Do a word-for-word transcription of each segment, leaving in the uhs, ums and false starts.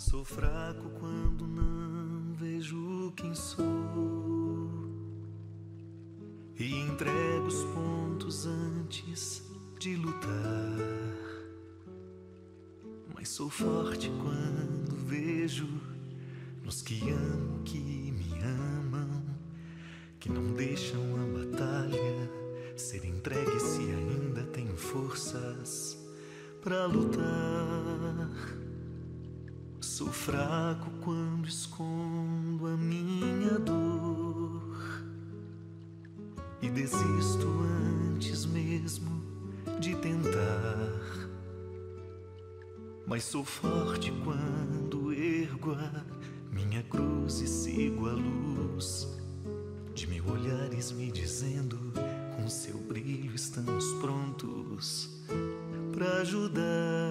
Sou fraco quando não vejo quem sou e entrego os pontos antes de lutar. Mas sou forte quando vejo nos que amo, que me amam, que não deixam a batalha ser entregue se ainda tenho forças pra lutar. Sou fraco quando escondo a minha dor e desisto antes mesmo de tentar. Mas sou forte quando ergo a minha cruz e sigo a luz de mil olhares me dizendo: com seu brilho estamos prontos pra ajudar.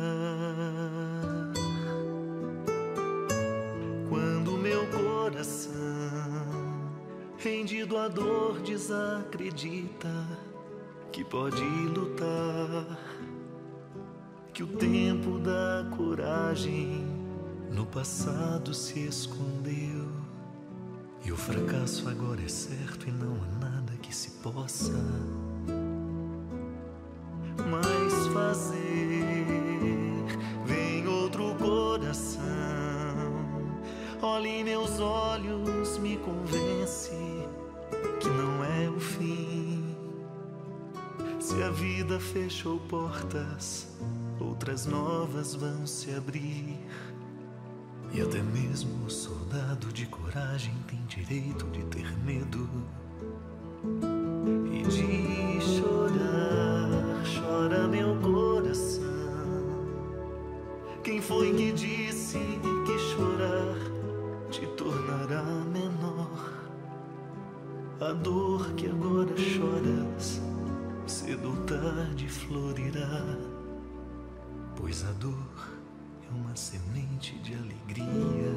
Quando meu coração, rendido à dor, desacredita que pode lutar, que o tempo da coragem no passado se escondeu e o fracasso agora é certo e não há nada que se possa mais fazer. Vem outro coração, olha em meus olhos, me convence que não é o fim. Se a vida fechou portas, outras novas vão se abrir. E até mesmo o soldado de coragem tem direito de ter medo e de chorar. Chora meu coração. Quem foi que disse que chorar te tornará menor? A dor que agora choras, cedo ou tarde florirá, pois a dor é uma semente de alegria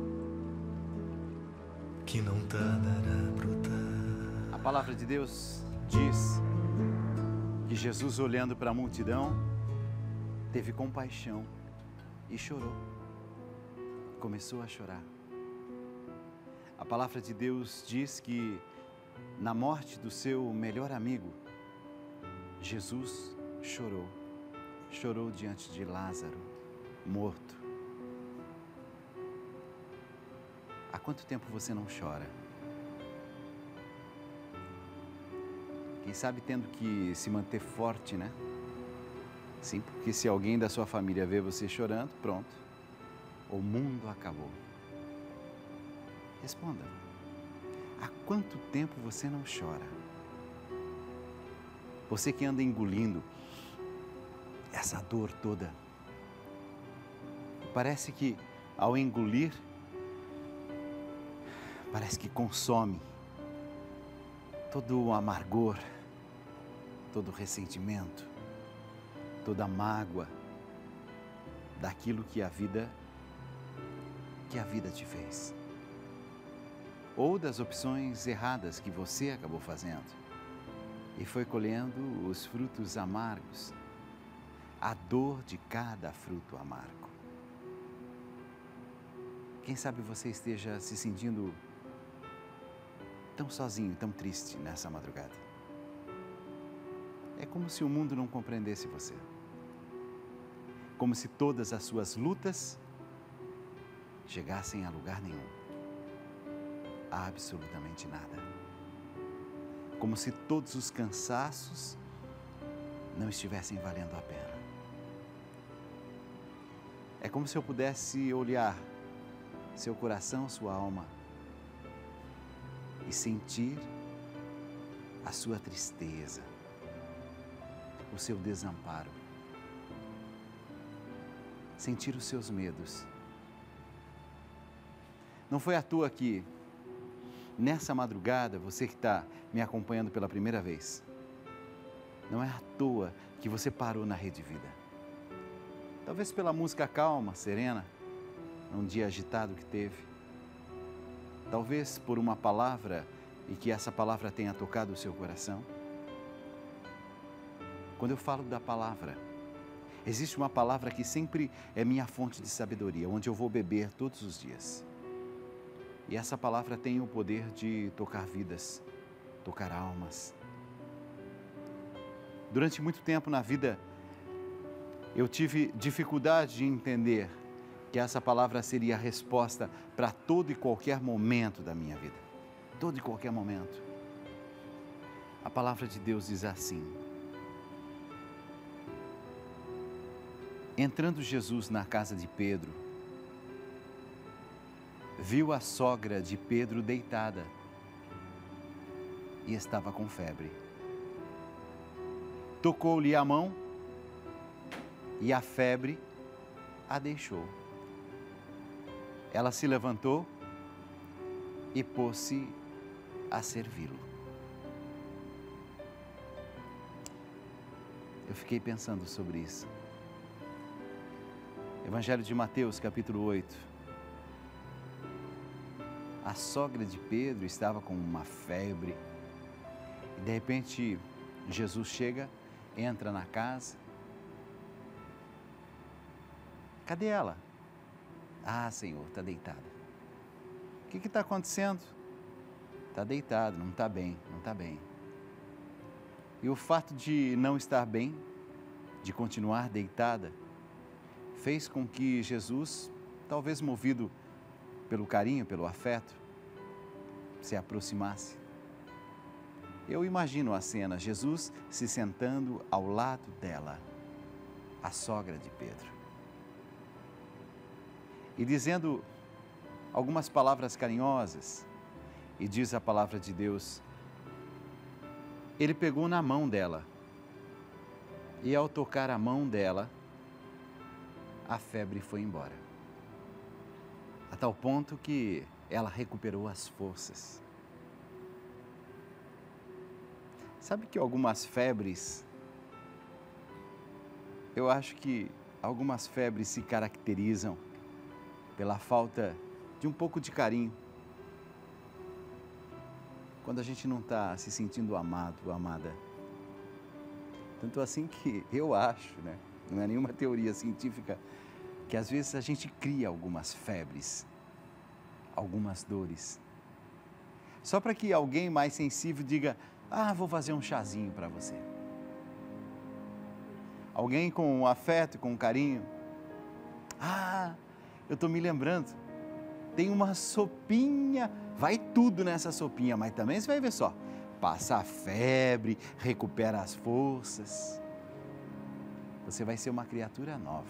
que não tardará a brotar. A palavra de Deus diz que Jesus, olhando para a multidão, teve compaixão e chorou. Começou a chorar. A palavra de Deus diz que na morte do seu melhor amigo, Jesus chorou. Chorou diante de Lázaro, morto. Há quanto tempo você não chora? Quem sabe tendo que se manter forte, né? Sim, porque se alguém da sua família vê você chorando, pronto, o mundo acabou. Responda. Há quanto tempo você não chora? Você que anda engolindo essa dor toda. Parece que ao engolir, parece que consome todo o amargor, todo o ressentimento, toda a mágoa daquilo que a vida, que a vida te fez. Ou das opções erradas que você acabou fazendo e foi colhendo os frutos amargos, a dor de cada fruto amargo. Quem sabe você esteja se sentindo tão sozinho, tão triste nessa madrugada. É como se o mundo não compreendesse você. Como se todas as suas lutas chegassem a lugar nenhum. A absolutamente nada. Como se todos os cansaços não estivessem valendo a pena. É como se eu pudesse olhar seu coração, sua alma e sentir a sua tristeza, o seu desamparo, sentir os seus medos. Não foi à toa que, nessa madrugada, você que está me acompanhando pela primeira vez, não é à toa que você parou na Rede Vida. Talvez pela música calma, serena, num dia agitado que teve. Talvez por uma palavra e que essa palavra tenha tocado o seu coração. Quando eu falo da palavra, Existe uma palavra que sempre é minha fonte de sabedoria, onde eu vou beber todos os dias. E essa palavra tem o poder de tocar vidas, tocar almas. Durante muito tempo na vida, eu tive dificuldade de entender que essa palavra seria a resposta para todo e qualquer momento da minha vida. Todo e qualquer momento. A palavra de Deus diz assim: entrando Jesus na casa de Pedro, viu a sogra de Pedro deitada e estava com febre. Tocou-lhe a mão e a febre a deixou. Ela se levantou e pôs-se a servi-lo. Eu fiquei pensando sobre isso. Evangelho de Mateus, capítulo oito. A sogra de Pedro estava com uma febre. E de repente, Jesus chega, entra na casa. Cadê ela? Ah, Senhor, está deitada. O que está acontecendo? Está deitada, não está bem, não está bem. E o fato de não estar bem, de continuar deitada, fez com que Jesus, talvez movido pelo carinho, pelo afeto, se aproximasse. Eu imagino a cena, Jesus se sentando ao lado dela, a sogra de Pedro, e dizendo algumas palavras carinhosas. E diz a palavra de Deus, ele pegou na mão dela, e ao tocar a mão dela, a febre foi embora. A tal ponto que ela recuperou as forças. Sabe que algumas febres, eu acho que algumas febres se caracterizam pela falta de um pouco de carinho. Quando a gente não está se sentindo amado ou amada. Tanto assim que eu acho, né? Não é nenhuma teoria científica, que às vezes a gente cria algumas febres, algumas dores, só para que alguém mais sensível diga, ah, vou fazer um chazinho para você. Alguém com afeto, com carinho, ah, eu estou me lembrando, tem uma sopinha, vai tudo nessa sopinha, mas também você vai ver só, passa a febre, recupera as forças, você vai ser uma criatura nova.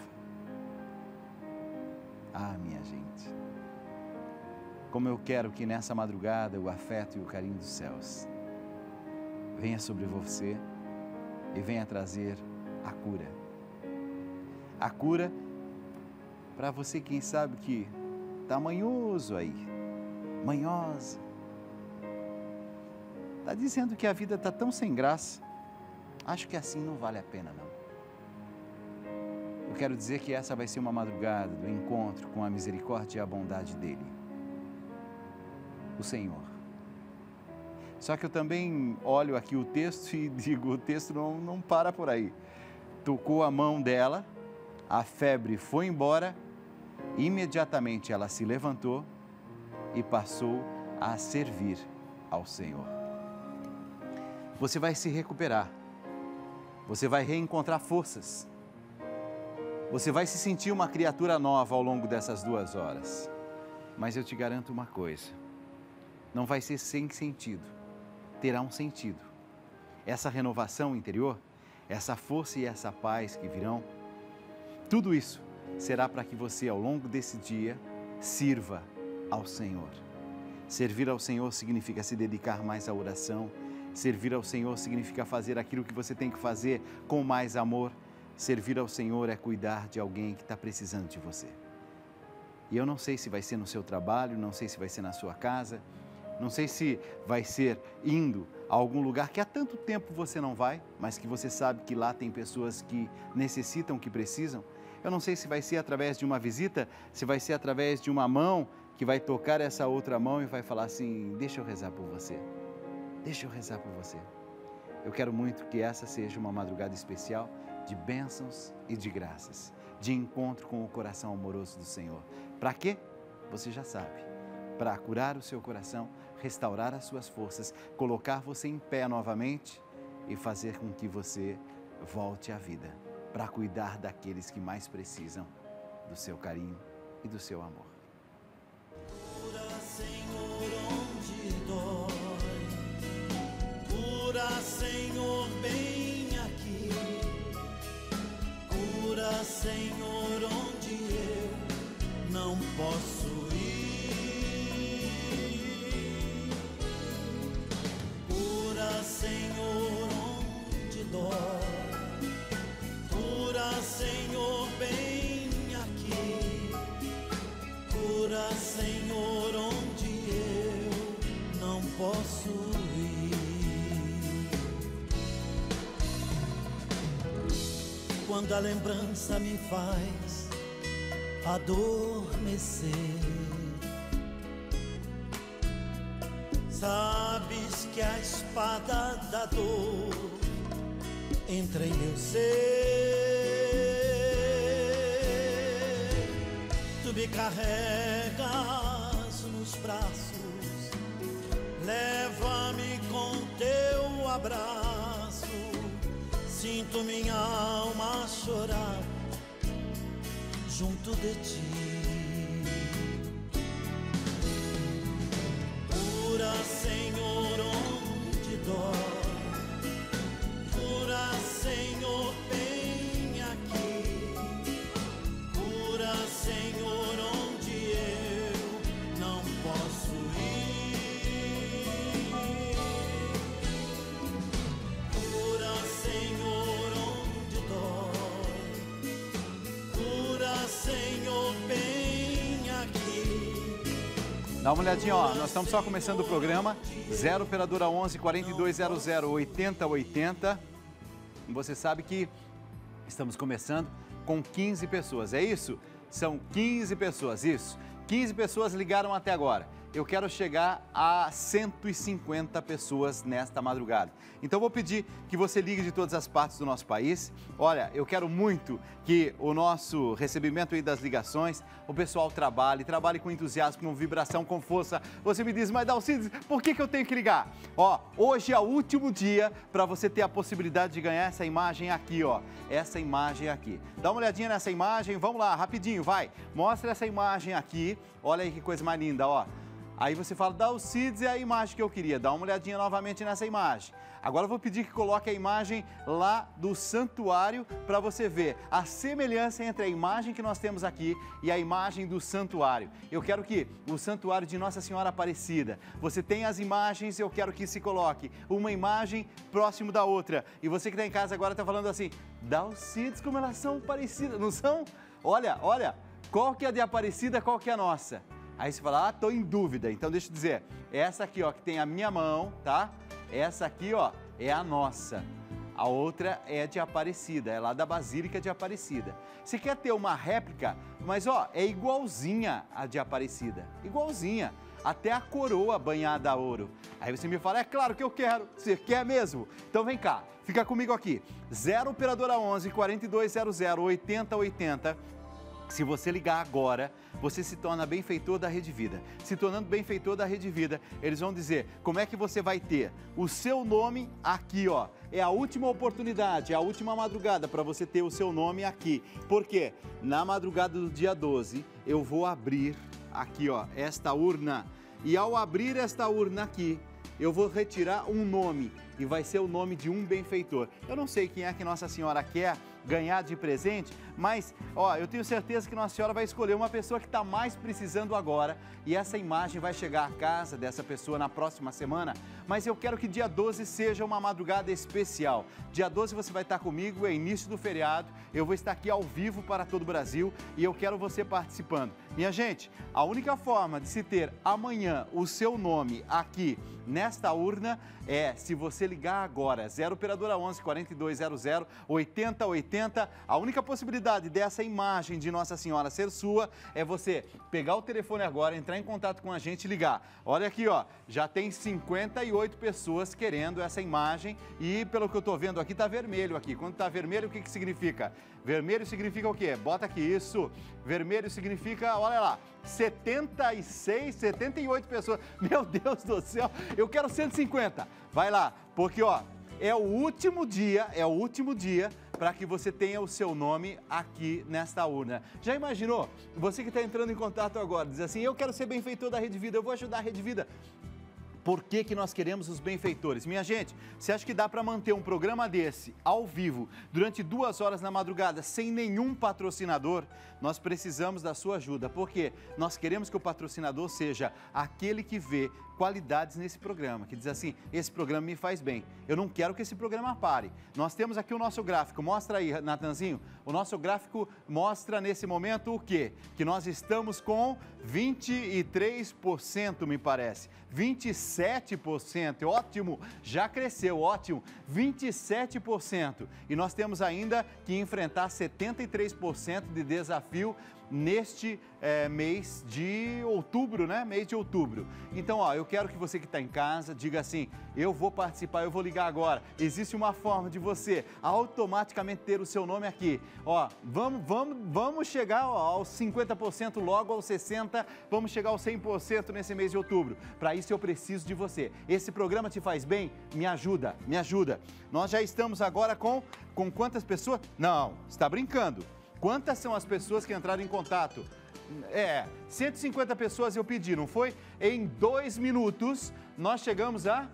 Ah, minha gente, como eu quero que nessa madrugada o afeto e o carinho dos céus venha sobre você e venha trazer a cura. A cura para você, quem sabe que está manhoso aí, manhosa. Está dizendo que a vida está tão sem graça. Acho que assim não vale a pena, não. Eu quero dizer que essa vai ser uma madrugada do encontro com a misericórdia e a bondade dEle, o Senhor. Só que eu também olho aqui o texto e digo, o texto não, não para por aí. Tocou a mão dela, a febre foi embora, imediatamente ela se levantou e passou a servir ao Senhor. Você vai se recuperar, você vai reencontrar forças, você vai se sentir uma criatura nova ao longo dessas duas horas. Mas eu te garanto uma coisa, não vai ser sem sentido, terá um sentido. Essa renovação interior, essa força e essa paz que virão, tudo isso será para que você ao longo desse dia sirva ao Senhor. Servir ao Senhor significa se dedicar mais à oração, servir ao Senhor significa fazer aquilo que você tem que fazer com mais amor. Servir ao Senhor é cuidar de alguém que está precisando de você. E eu não sei se vai ser no seu trabalho, não sei se vai ser na sua casa, não sei se vai ser indo a algum lugar que há tanto tempo você não vai, mas que você sabe que lá tem pessoas que necessitam, que precisam. Eu não sei se vai ser através de uma visita, se vai ser através de uma mão que vai tocar essa outra mão e vai falar assim, deixa eu rezar por você, deixa eu rezar por você. Eu quero muito que essa seja uma madrugada especial de bênçãos e de graças, de encontro com o coração amoroso do Senhor. Para quê? Você já sabe. Para curar o seu coração, restaurar as suas forças, colocar você em pé novamente e fazer com que você volte à vida, para cuidar daqueles que mais precisam do seu carinho e do seu amor. Cura, Senhor, onde dói. Cura, Senhor, bem aqui. Cura, Senhor, onde eu não posso ir. Cura, Senhor, onde dói. Cura, Senhor, bem aqui. Cura, Senhor, onde eu não posso ir. Quando a lembrança me faz adormecer, sabes que a espada da dor entra em meu ser. Tu me carregas nos braços, leva-me com teu abraço. Sinto minha alma chorar junto de ti. Cura, Senhor, onde dói. Cura, Senhor, bem aqui. Cura, Senhor, onde eu não posso ir. Cura, Senhor, onde dói. Cura, Senhor, bem aqui. Dá uma olhadinha, ó, nós estamos só começando o programa. Zero operadora onze, quarenta e dois zero zero, oitenta oitenta. Você sabe que estamos começando com quinze pessoas, é isso? São quinze pessoas, isso. quinze pessoas ligaram até agora. Eu quero chegar a cento e cinquenta pessoas nesta madrugada. Então vou pedir que você ligue de todas as partes do nosso país. Olha, eu quero muito que o nosso recebimento aí das ligações, o pessoal trabalhe, trabalhe com entusiasmo, com vibração, com força. Você me diz, mas Dalcides, por que que eu tenho que ligar? Ó, hoje é o último dia para você ter a possibilidade de ganhar essa imagem aqui, ó. Essa imagem aqui. Dá uma olhadinha nessa imagem, vamos lá, rapidinho, vai. Mostra essa imagem aqui. Olha aí que coisa mais linda, ó. Aí você fala, Dalcides, é a imagem que eu queria. Dá uma olhadinha novamente nessa imagem. Agora eu vou pedir que coloque a imagem lá do santuário para você ver a semelhança entre a imagem que nós temos aqui e a imagem do santuário. Eu quero que o santuário de Nossa Senhora Aparecida, você tem as imagens, eu quero que se coloque uma imagem próximo da outra. E você que está em casa agora está falando assim, Dalcides, como elas são parecidas, não são? Olha, olha, qual que é a de Aparecida, qual que é a nossa? Aí você fala, ah, tô em dúvida. Então deixa eu dizer, essa aqui, ó, que tem a minha mão, tá? Essa aqui, ó, é a nossa. A outra é de Aparecida, é lá da Basílica de Aparecida. Você quer ter uma réplica, mas ó, é igualzinha a de Aparecida, igualzinha. Até a coroa banhada a ouro. Aí você me fala, é claro que eu quero. Você quer mesmo? Então vem cá, fica comigo aqui. zero operadora onze, quarenta e dois zero zero, oitenta oitenta. Se você ligar agora, você se torna benfeitor da Rede Vida. Se tornando benfeitor da Rede Vida, eles vão dizer como é que você vai ter o seu nome aqui, ó. É a última oportunidade, é a última madrugada para você ter o seu nome aqui. Por quê? Na madrugada do dia doze, eu vou abrir aqui, ó, esta urna. E ao abrir esta urna aqui, eu vou retirar um nome e vai ser o nome de um benfeitor. Eu não sei quem é que Nossa Senhora quer ganhar de presente, mas ó, eu tenho certeza que Nossa Senhora vai escolher uma pessoa que está mais precisando agora e essa imagem vai chegar à casa dessa pessoa na próxima semana, mas eu quero que dia doze seja uma madrugada especial. Dia doze você vai estar comigo, é início do feriado, eu vou estar aqui ao vivo para todo o Brasil e eu quero você participando. Minha gente, a única forma de se ter amanhã o seu nome aqui nesta urna é se você você ligar agora, zero operadora onze, quarenta e dois zero zero, oitenta oitenta. A única possibilidade dessa imagem de Nossa Senhora ser sua é você pegar o telefone agora, entrar em contato com a gente e ligar. Olha aqui, ó, já tem cinquenta e oito pessoas querendo essa imagem e pelo que eu tô vendo aqui, tá vermelho aqui. Quando tá vermelho, o que que significa? Vermelho significa o quê? Bota aqui isso. Vermelho significa, olha lá, setenta e seis, setenta e oito pessoas. Meu Deus do céu, eu quero cento e cinquenta. Vai lá, porque ó, é o último dia, é o último dia para que você tenha o seu nome aqui nesta urna. Já imaginou? Você que está entrando em contato agora, diz assim, eu quero ser benfeitor da Rede Vida, eu vou ajudar a Rede Vida. Por que que nós queremos os benfeitores? Minha gente, você acha que dá para manter um programa desse, ao vivo, durante duas horas na madrugada, sem nenhum patrocinador? Nós precisamos da sua ajuda, porque nós queremos que o patrocinador seja aquele que vê qualidades nesse programa, que diz assim, esse programa me faz bem, eu não quero que esse programa pare. Nós temos aqui o nosso gráfico, mostra aí, Natanzinho, o nosso gráfico mostra nesse momento o quê? Que nós estamos com vinte e três por cento, me parece, vinte e sete por cento, ótimo, já cresceu, ótimo, vinte e sete por cento. E nós temos ainda que enfrentar setenta e três por cento de desafio neste é, mês de outubro, né? Mês de outubro. Então, ó, eu quero que você que está em casa diga assim, eu vou participar, eu vou ligar agora. Existe uma forma de você automaticamente ter o seu nome aqui. Ó, vamos, vamos, vamos chegar ó, aos cinquenta por cento, logo aos sessenta por cento, vamos chegar aos cem por cento nesse mês de outubro. Para isso eu preciso de você. Esse programa te faz bem? Me ajuda, me ajuda. Nós já estamos agora com, com quantas pessoas? Não, está brincando. Quantas são as pessoas que entraram em contato? É, cento e cinquenta pessoas eu pedi, não foi? Em dois minutos, nós chegamos a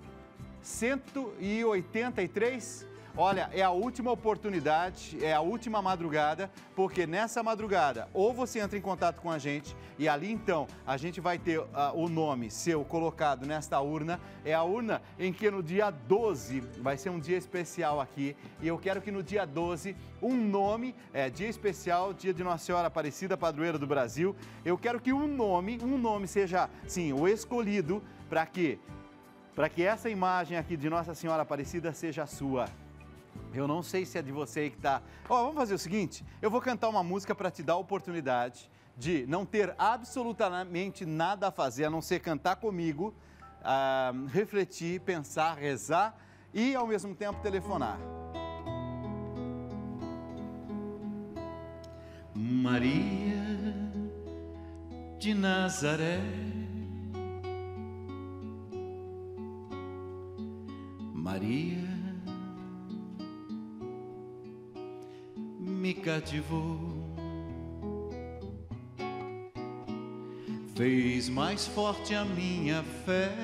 cento e oitenta e três. Olha, é a última oportunidade, é a última madrugada, porque nessa madrugada, ou você entra em contato com a gente, e ali então a gente vai ter uh, o nome seu colocado nesta urna. É a urna em que no dia doze, vai ser um dia especial aqui, e eu quero que no dia doze, um nome, é dia especial, dia de Nossa Senhora Aparecida, padroeira do Brasil, eu quero que um nome, um nome seja, sim, o escolhido, para que, para que essa imagem aqui de Nossa Senhora Aparecida seja sua. Eu não sei se é de você aí que está... Ó, vamos fazer o seguinte, eu vou cantar uma música para te dar a oportunidade de não ter absolutamente nada a fazer, a não ser cantar comigo, uh, refletir, pensar, rezar e, ao mesmo tempo, telefonar. Maria de Nazaré, Maria me cativou, fez mais forte a minha fé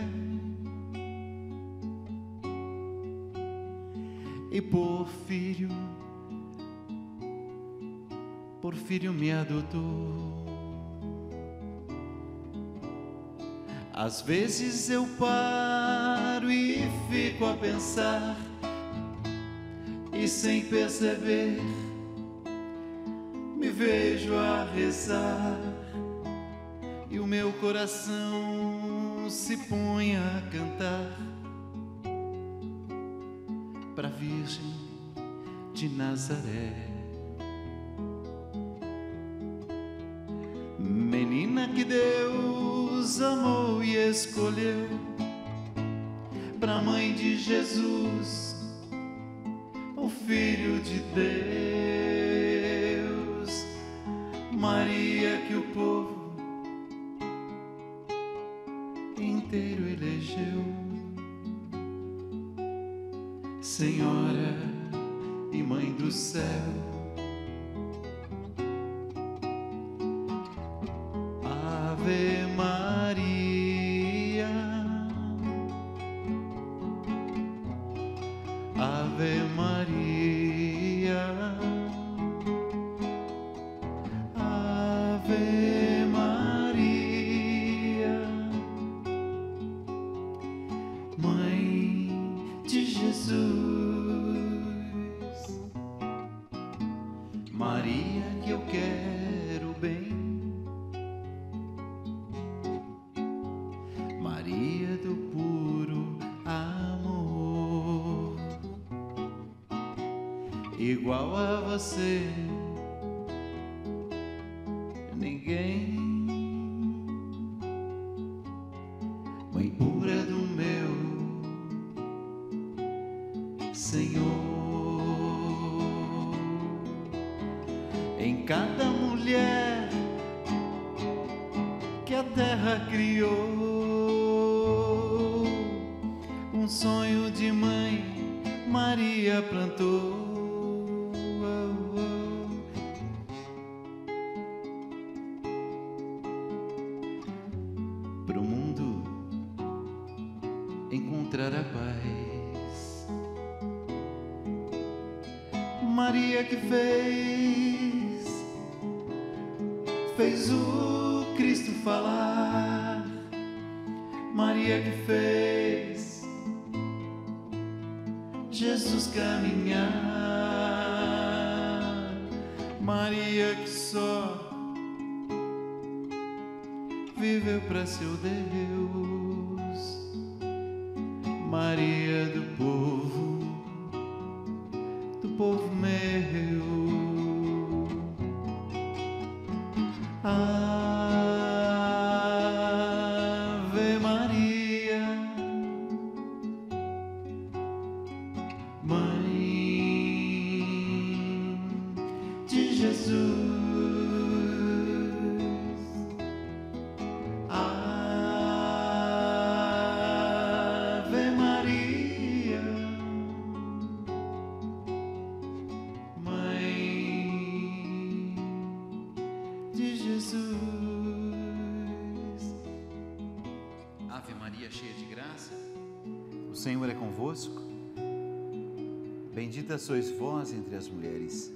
e por filho, por filho me adotou. Às vezes eu paro e fico a pensar e sem perceber me vejo a rezar e o meu coração se põe a cantar pra Virgem de Nazaré. Menina que Deus amou e escolheu pra mãe de Jesus, o Filho de Deus. Maria que o povo inteiro elegeu, Senhora e Mãe do céu. Ave Maria, Ave Maria, Ave Maria, Mãe de Jesus. Maria que eu quero bem, Maria do puro amor. igual a você, ninguém. Mãe pura do meu Senhor, em cada mulher que a terra criou, um sonho de mãe Maria plantou. Pro mundo encontrar a paz, Maria que fez, fez o Cristo falar, Maria que fez Jesus caminhar, Maria que só viveu para seu Deus, Maria do povo, do povo meu. Ave Maria, Mãe de Jesus. Ave Maria, Mãe de Jesus. Ave Maria, cheia de graça, o Senhor é convosco. Bendita sois vós entre as mulheres,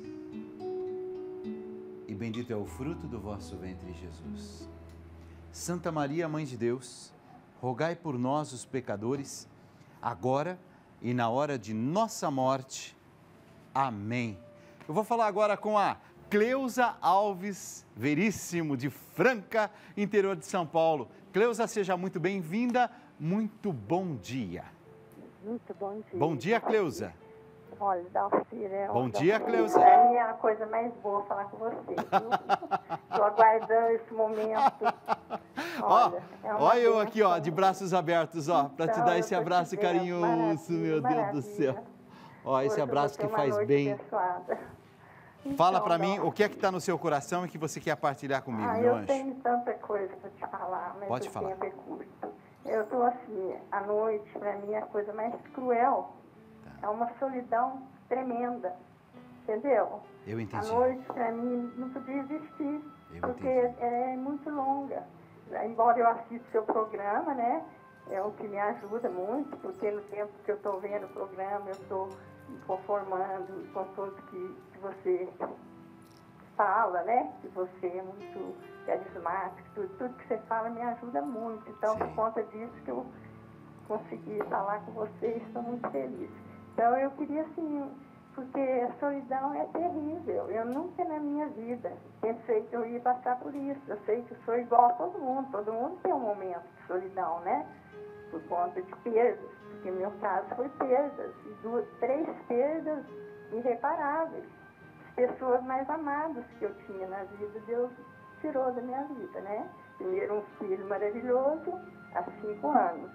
e bendito é o fruto do vosso ventre, Jesus. Santa Maria, Mãe de Deus, rogai por nós, os pecadores, agora e na hora de nossa morte. Amém. Eu vou falar agora com a Cleusa Alves Veríssimo, de Franca, interior de São Paulo. Cleusa, seja muito bem-vinda, muito bom dia. Muito bom dia. Bom dia, Cleusa. Olha, Dalcir, é Bom dia, Cleusa. Para mim é a coisa mais boa falar com você. Estou aguardando esse momento. Olha, é uma olha eu bênção. aqui, ó, de braços abertos, ó, para te Então, dar eu esse tô te abraço vendo. carinhoso, Maravilha, meu Deus do maravilha. céu. Ó, esse Hoje eu abraço vou que ter uma faz noite bem. abençoada. Fala Então, para mim Dal- o que é que está no seu coração e que você quer partilhar comigo, Ah, meu eu anjo. tenho tanta coisa para te falar, mas Pode o falar. tempo é curto. Eu estou assim, a noite, para mim, é a coisa mais cruel. Tá. É uma solidão tremenda, entendeu? Eu entendi. A noite, para mim, não podia existir, Eu porque entendi. é muito longa. Embora eu assista seu programa, né? É o que me ajuda muito, porque no tempo que eu estou vendo o programa, eu estou me conformando com tudo que, que você fala, né? Que você é muito carismático, tudo, tudo que você fala me ajuda muito. Então, Sim. por conta disso que eu consegui falar com você, estou muito feliz. Então, eu queria, assim, porque a solidão é terrível. Eu nunca na minha vida pensei que eu ia passar por isso. Eu sei que eu sou igual a todo mundo. Todo mundo tem um momento de solidão, né? Por conta de perdas. Porque meu caso foi perdas. E duas, três perdas irreparáveis. As pessoas mais amadas que eu tinha na vida, Deus tirou da minha vida, né? Primeiro um filho maravilhoso, há cinco anos.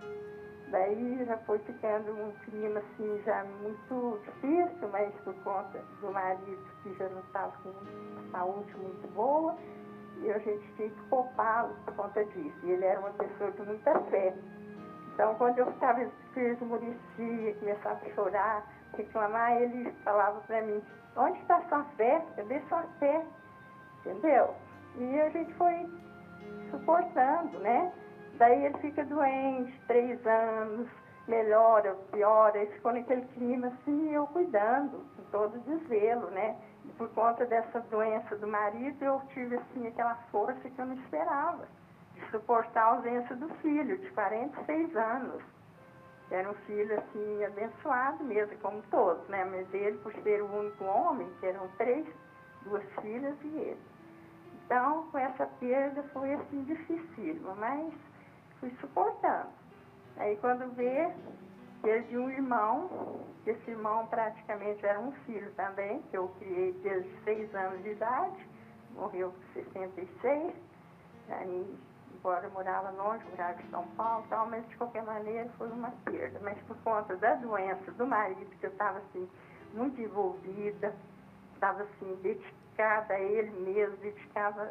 Daí já foi ficando um clima assim já muito difícil, mas por conta do marido que já não estava com saúde muito boa, e a gente tinha que poupá-lo por conta disso. E ele era uma pessoa de muita fé. Então, quando eu ficava esmorecia, começava a chorar, reclamar, ele falava para mim, onde está sua fé? Cadê sua fé? Entendeu? E a gente foi suportando, né? Daí ele fica doente, três anos, melhora, piora, e ficou naquele clima assim, eu cuidando, com todo desvelo, né? E por conta dessa doença do marido, eu tive assim aquela força que eu não esperava, de suportar a ausência do filho, de quarenta e seis anos. Era um filho assim, abençoado mesmo, como todos, né? Mas ele, por ser o único homem, que eram três, duas filhas e ele. Então, com essa perda foi assim, dificílima, mas fui suportando. Aí quando vê, Perdi um irmão, esse irmão praticamente era um filho também, que eu criei desde seis anos de idade, morreu com sessenta e seis, aí, embora eu morava longe, morava em São Paulo e tal, mas de qualquer maneira foi uma perda. Mas por conta da doença do marido, que eu estava assim, muito envolvida, estava assim, dedicada a ele mesmo, dedicava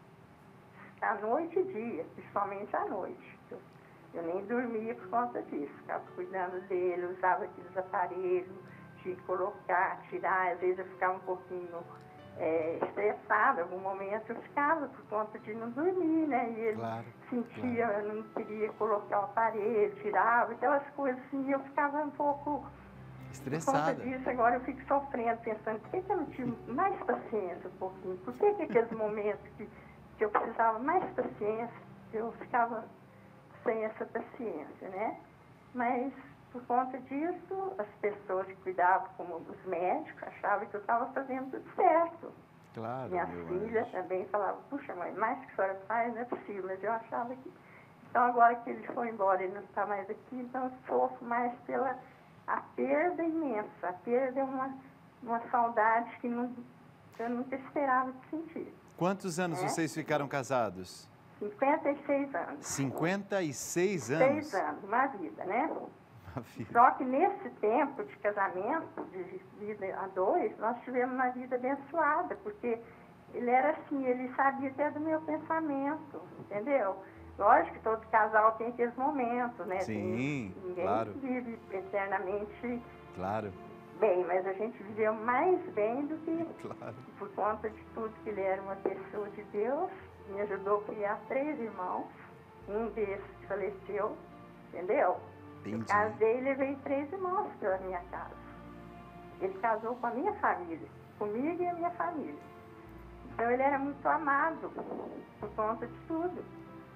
à noite e dia, principalmente à noite. Eu, eu nem dormia por conta disso, ficava cuidando dele, usava aqueles aparelhos de colocar, tirar, às vezes eu ficava um pouquinho é, estressada, em algum momento eu ficava por conta de não dormir, né? E ele Claro, sentia, claro. não queria colocar o aparelho, tirava, aquelas coisas assim, e eu ficava um pouco... Por conta Estressada. disso, agora eu fico sofrendo, pensando, por que, que eu não tive mais paciência um pouquinho? Por que, que aqueles momentos que, que eu precisava mais paciência, eu ficava sem essa paciência, né? Mas, por conta disso, as pessoas que cuidavam, como os médicos, achavam que eu estava fazendo tudo certo. Claro, Minha meu filha anjo. também falava, puxa mãe, mais que a senhora faz, não é possível, mas eu achava que... Então, agora que ele foi embora e não está mais aqui, então eu sofro mais pela... A perda é imensa, a perda é uma, uma saudade que não, eu nunca esperava de sentir. Quantos anos É? vocês ficaram casados? cinquenta e seis anos. cinquenta e seis anos? Seis anos, uma vida, né? Uma vida. Só que nesse tempo de casamento, de vida a dois, nós tivemos uma vida abençoada, porque ele era assim, ele sabia até do meu pensamento, entendeu? Lógico que todo casal tem aqueles momentos, né? Sim, Tem, ninguém claro. vive eternamente Claro, bem, mas a gente viveu mais bem do que claro. por conta de tudo que ele era uma pessoa de Deus. Me ajudou a criar três irmãos, um desses faleceu, entendeu? Eu Entendi. casei e levei três irmãos pela minha casa. Ele casou com a minha família, comigo e a minha família. Então ele era muito amado por conta de tudo.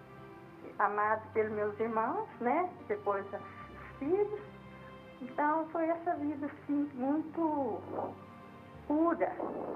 Amado pelos meus irmãos, né? Depois os filhos. Então foi essa vida assim, muito pura.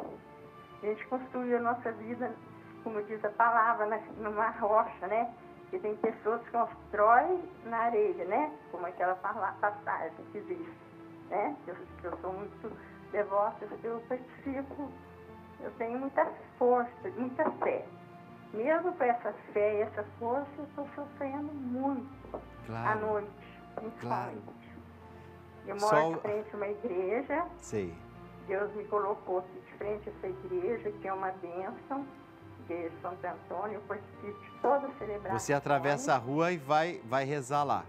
A gente construiu a nossa vida, como diz a palavra, né? Numa rocha, né? Que tem pessoas que constroem na areia, né? Como aquela passagem que existe, né? Eu, eu sou muito devota, eu participo, eu tenho muita força, muita fé. Mesmo com essa fé e essa força, eu estou sofrendo muito Claro. à noite, principalmente. Eu moro Só de o- frente a uma igreja, Sei. Deus me colocou aqui de frente a essa igreja, que é uma bênção, de Santo Antônio, eu participo de toda a celebração. Você atravessa a rua e vai, vai rezar lá.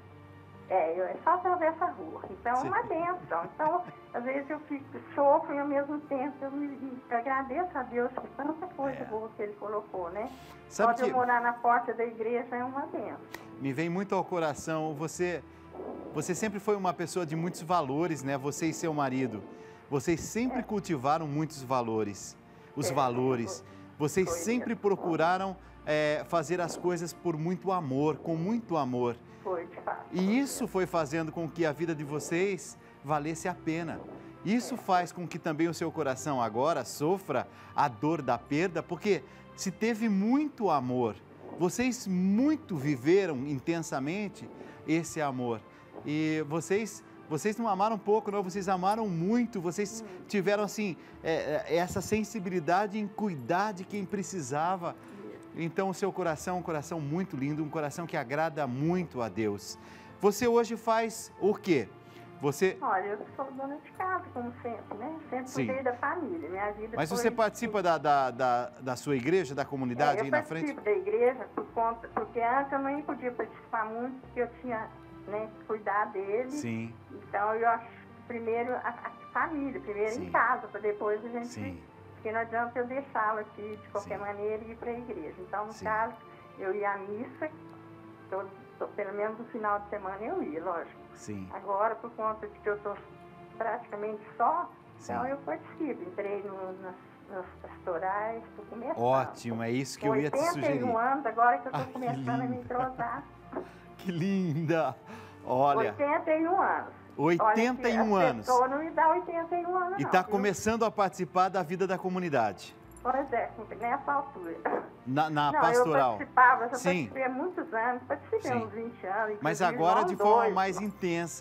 É, eu, é só atravessa a rua. Então, Sim. é uma bênção. Então, às vezes eu fico, sofro e ao mesmo tempo eu me, me agradeço a Deus por tanta coisa É. boa que Ele colocou, né? Sabe Pode que eu morar na porta da igreja é uma bênção. me vem muito ao coração, você, você sempre foi uma pessoa de muitos valores, né? Você e seu marido. Vocês sempre cultivaram muitos valores. Os É, valores. Vocês foi sempre mesmo. procuraram é, fazer as coisas por muito amor, com muito amor. Foi, de fato. E isso foi fazendo com que a vida de vocês valesse a pena. Isso faz com que também o seu coração agora sofra a dor da perda, porque se teve muito amor, vocês muito viveram intensamente esse amor. E vocês, vocês não amaram pouco, não, vocês amaram muito, vocês tiveram assim, é, é, essa sensibilidade em cuidar de quem precisava. Então, o seu coração é um coração muito lindo, um coração que agrada muito a Deus. Você hoje faz o quê? Você... Olha, eu sou dona de casa, como sempre, né? Sempre Sim. cuidei da família. Minha vida Mas foi... você participa da, da, da, da sua igreja, da comunidade É, aí eu na frente? participo da igreja por conta, porque antes eu nem podia participar muito, porque eu tinha, né, que cuidar dele. Sim, Então eu acho que primeiro a, a família, primeiro Sim. em casa, para depois a gente. sim, Porque não adianta eu deixá-lo aqui de qualquer Sim. maneira e ir para a igreja. Então, no Sim. caso, eu ia à missa, todo, to- pelo menos no final de semana eu ia, lógico. sim, Agora, por conta de que eu estou praticamente só, então Sim. eu participo. Entrei no, nas, nas pastorais, estou começando. Ótimo, é isso que eu ia te oitenta e um sugerir. anos, agora que eu Ai, estou que começando a me linda. entrosar. Que linda! Olha, oitenta e um anos. oitenta e um Olha que anos. A pessoa não me dá oitenta e um anos, E não, está viu? começando a participar da vida da comunidade, Pois é, nessa altura. na, na não, pastoral. eu participava, eu Sim. participei há muitos anos, participei há Sim. uns vinte anos. Mas inclusive, agora não de forma dois. mais intensa,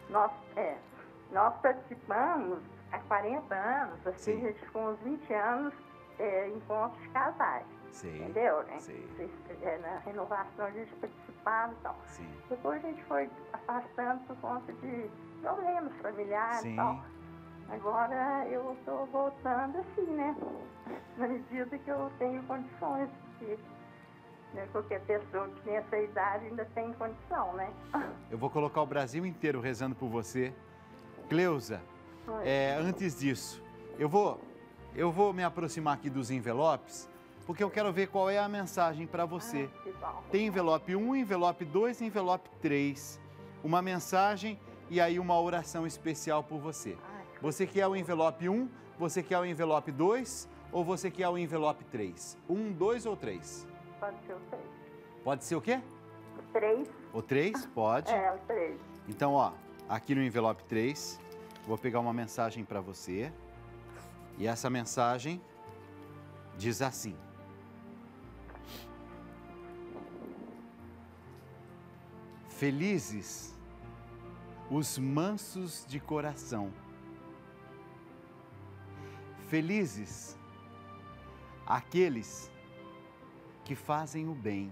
Nós, é, nós participamos há quarenta anos, assim, Sim. a gente ficou uns vinte anos, é, encontros de casais. Sim. Entendeu, né? Sim. É, na renovação a gente participava e tal. Sim. Depois a gente foi afastando por conta de problemas familiares Sim. e tal. Agora eu estou voltando assim, né? Na medida que eu tenho condições, porque né, qualquer pessoa que tem essa idade ainda tem condição, né? Eu vou colocar o Brasil inteiro rezando por você. Cleusa, é, antes disso, eu vou, eu vou me aproximar aqui dos envelopes, porque eu quero ver qual é a mensagem para você. Ah, que bom. Tem envelope um, envelope dois, envelope três. Uma mensagem e aí uma oração especial por você. Ai, Você quer o envelope um, você quer o envelope dois ou você quer o envelope três? um, dois ou três? pode ser o três. Pode ser o quê? O três? O três? Pode. É, o três. Então, ó, aqui no envelope três, vou pegar uma mensagem para você. E essa mensagem diz assim: felizes os mansos de coração. Felizes aqueles que fazem o bem.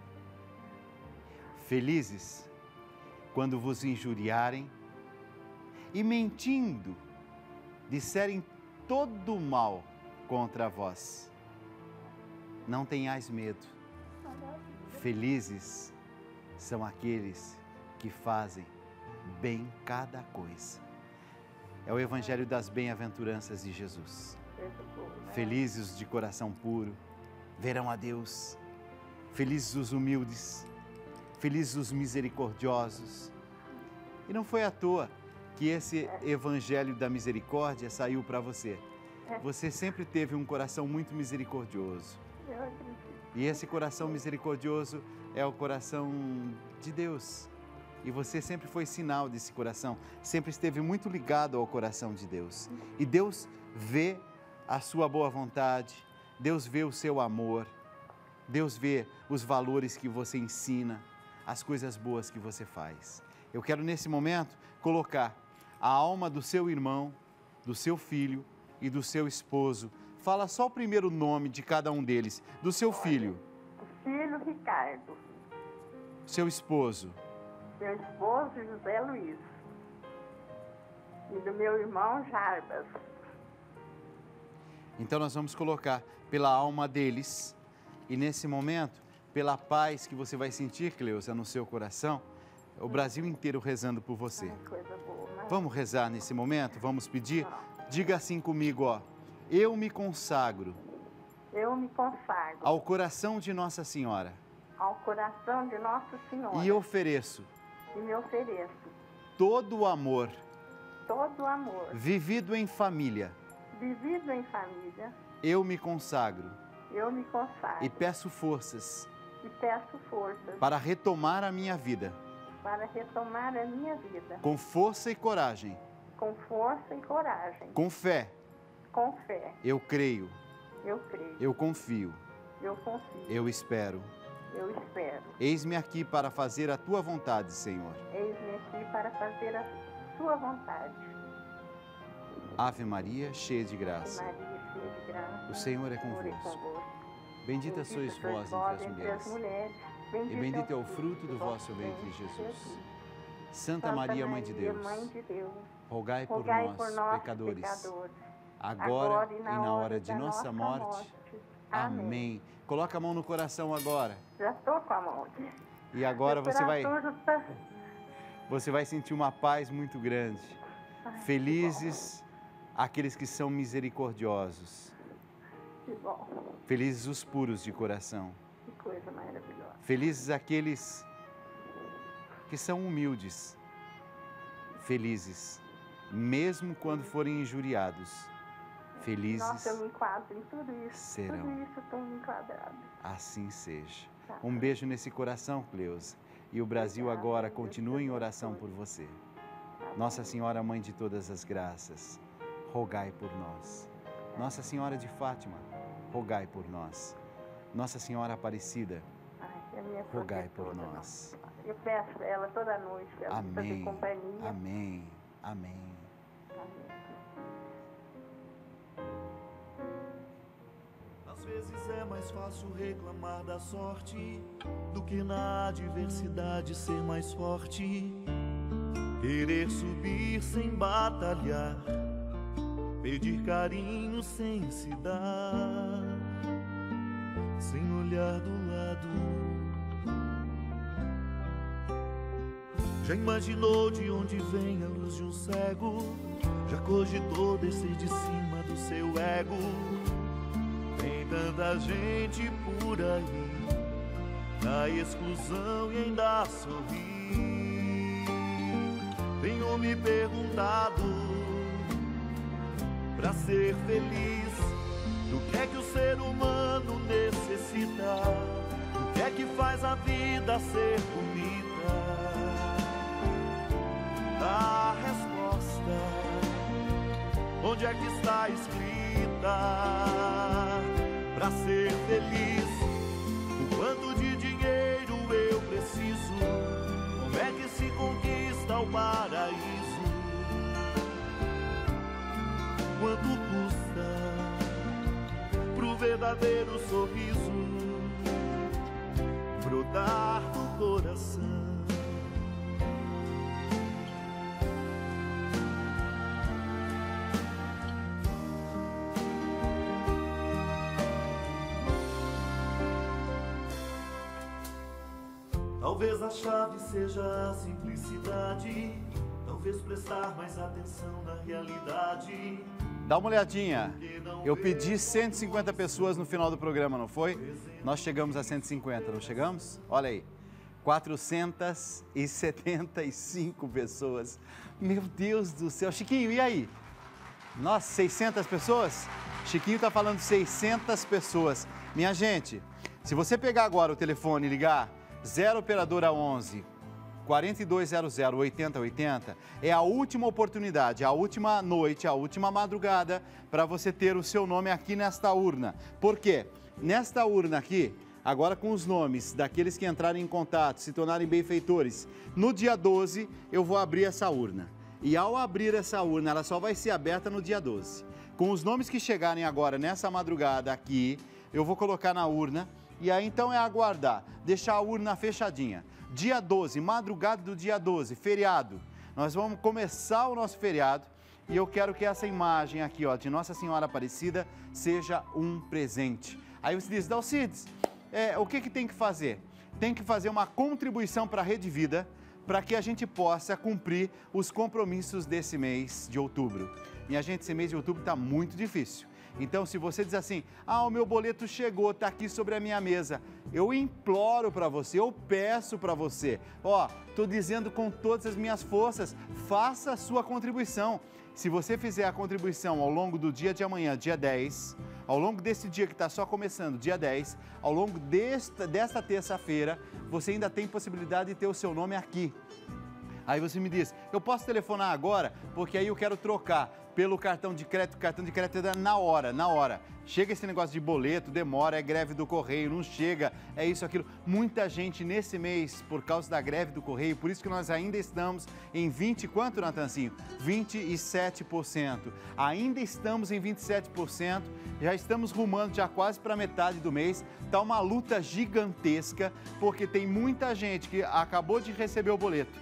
Felizes quando vos injuriarem e mentindo disserem todo o mal contra vós. Não tenhais medo. Felizes são aqueles que fazem bem cada coisa. É o Evangelho das Bem-aventuranças de Jesus. Felizes os de coração puro, verão a Deus. Felizes os humildes, felizes os misericordiosos. E não foi à toa que esse Evangelho da Misericórdia saiu para você. Você sempre teve um coração muito misericordioso. Eu acredito. E esse coração misericordioso é o coração de Deus. E você sempre foi sinal desse coração, sempre esteve muito ligado ao coração de Deus. E Deus vê a sua boa vontade, Deus vê o seu amor, Deus vê os valores que você ensina, as coisas boas que você faz. Eu quero nesse momento colocar a alma do seu irmão, do seu filho e do seu esposo. Fala só o primeiro nome de cada um deles. Do seu filho. O filho Ricardo. Seu esposo. Meu esposo José Luiz. E do meu irmão Jarbas. Então nós vamos colocar pela alma deles e nesse momento, pela paz que você vai sentir, Cleusa, no seu coração, o Brasil inteiro rezando por você. Ai, coisa boa, mas... Vamos rezar nesse momento? Vamos pedir? Não. Diga assim comigo, ó. Eu me consagro Eu me consagro ao coração de Nossa Senhora ao coração de Nossa Senhora e ofereço e me ofereço todo o amor todo o amor vivido em família. vivido em família. Eu me consagro Eu me consagro e peço forças e peço forças para retomar a minha vida para retomar a minha vida com força e coragem, com força e coragem, com fé. com fé. Eu creio, Eu creio, eu confio, eu confio, eu espero. eu espero. Eis-me aqui para fazer a tua vontade, Senhor. Eis-me aqui para fazer a sua vontade. Ave Maria, cheia de graça. Maria, cheia de graça, O Senhor é Senhor é convosco. convosco. Bendita sois vós entre as mulheres, mulheres, e bendito é o fruto do vosso ventre, Jesus. Santa Maria, Mãe de Deus, Mãe de Deus, rogai por rogai nós, por nós, pecadores, pecadores, agora e na hora de da nossa morte. Amém. Amém. Coloca a mão no coração agora. Já estou com a mão aqui. E agora Meu você vai, coração já tá- você vai sentir uma paz muito grande. Ai, que Felizes aqueles que são misericordiosos. Que bom, Felizes os puros de coração. que coisa maravilhosa. Felizes aqueles que são humildes. Felizes, mesmo quando forem injuriados. Felizes, Nossa, eu me enquadro em tudo isso. serão. Tudo isso eu estou me enquadrada. assim seja. Tá. Um beijo nesse coração, Cleusa. E o Brasil Obrigada, agora Deus continua em te oração abençoe. por você. Amém. Nossa Senhora, Mãe de todas as graças, rogai por nós. Nossa Senhora de Fátima, rogai por nós. Nossa Senhora Aparecida, Ai, é a minha rogai por protetora, nós. Nossa Senhora. Eu peço ela toda noite para ela fazer Amém. companhia. Amém. Amém. Amém. Às vezes é mais fácil reclamar da sorte do que na adversidade ser mais forte. Querer subir sem batalhar, pedir carinho sem se dar, sem olhar do lado. Já imaginou de onde vem a luz de um cego? Já cogitou descer de cima do seu ego? Tem tanta gente por aí, na exclusão e ainda sorri. Tenho me perguntado, pra ser feliz, do que é que o ser humano necessita? O que é que faz a vida ser bonita? A resposta, onde é que está escrita? Pra ser feliz, o quanto de dinheiro eu preciso? Como é que se conquista o paraíso? Quanto custa pro verdadeiro sorriso brotar do coração? Talvez a chave seja a simplicidade, talvez prestar mais atenção na realidade. Dá uma olhadinha. Eu pedi cento e cinquenta pessoas no final do programa, não foi? Nós chegamos a cento e cinquenta, não chegamos? Olha aí, quatrocentas e setenta e cinco pessoas. Meu Deus do céu. Chiquinho, e aí? Nossa, seiscentas pessoas? Chiquinho tá falando seiscentas pessoas. Minha gente, se você pegar agora o telefone e ligar zero operadora onze, quarenta e dois zero zero, oitenta oitenta, é a última oportunidade, a última noite, a última madrugada para você ter o seu nome aqui nesta urna. Por quê? Nesta urna aqui, agora com os nomes daqueles que entrarem em contato, se tornarem benfeitores, no dia doze eu vou abrir essa urna. E ao abrir essa urna, ela só vai ser aberta no dia doze. Com os nomes que chegarem agora nessa madrugada aqui, eu vou colocar na urna. E aí, então, é aguardar, deixar a urna fechadinha. Dia doze, madrugada do dia doze, feriado. Nós vamos começar o nosso feriado e eu quero que essa imagem aqui, ó, de Nossa Senhora Aparecida seja um presente. Aí você diz, Dalcides, é, o que, que tem que fazer? Tem que fazer uma contribuição para a Rede Vida para que a gente possa cumprir os compromissos desse mês de outubro. Minha gente, esse mês de outubro está muito difícil. Então, se você diz assim, ah, o meu boleto chegou, está aqui sobre a minha mesa, eu imploro para você, eu peço para você, ó, estou dizendo com todas as minhas forças, faça a sua contribuição. Se você fizer a contribuição ao longo do dia de amanhã, dia dez, ao longo desse dia que está só começando, dia dez, ao longo desta, desta terça-feira, você ainda tem possibilidade de ter o seu nome aqui. Aí você me diz, eu posso telefonar agora, porque aí eu quero trocar pelo cartão de crédito, cartão de crédito é na hora, na hora. Chega esse negócio de boleto, demora, é greve do Correio, não chega, é isso, aquilo. Muita gente nesse mês, por causa da greve do Correio, por isso que nós ainda estamos em vinte, quanto, Natanzinho? vinte e sete por cento. Ainda estamos em vinte e sete por cento, já estamos rumando já quase para metade do mês. Está uma luta gigantesca, porque tem muita gente que acabou de receber o boleto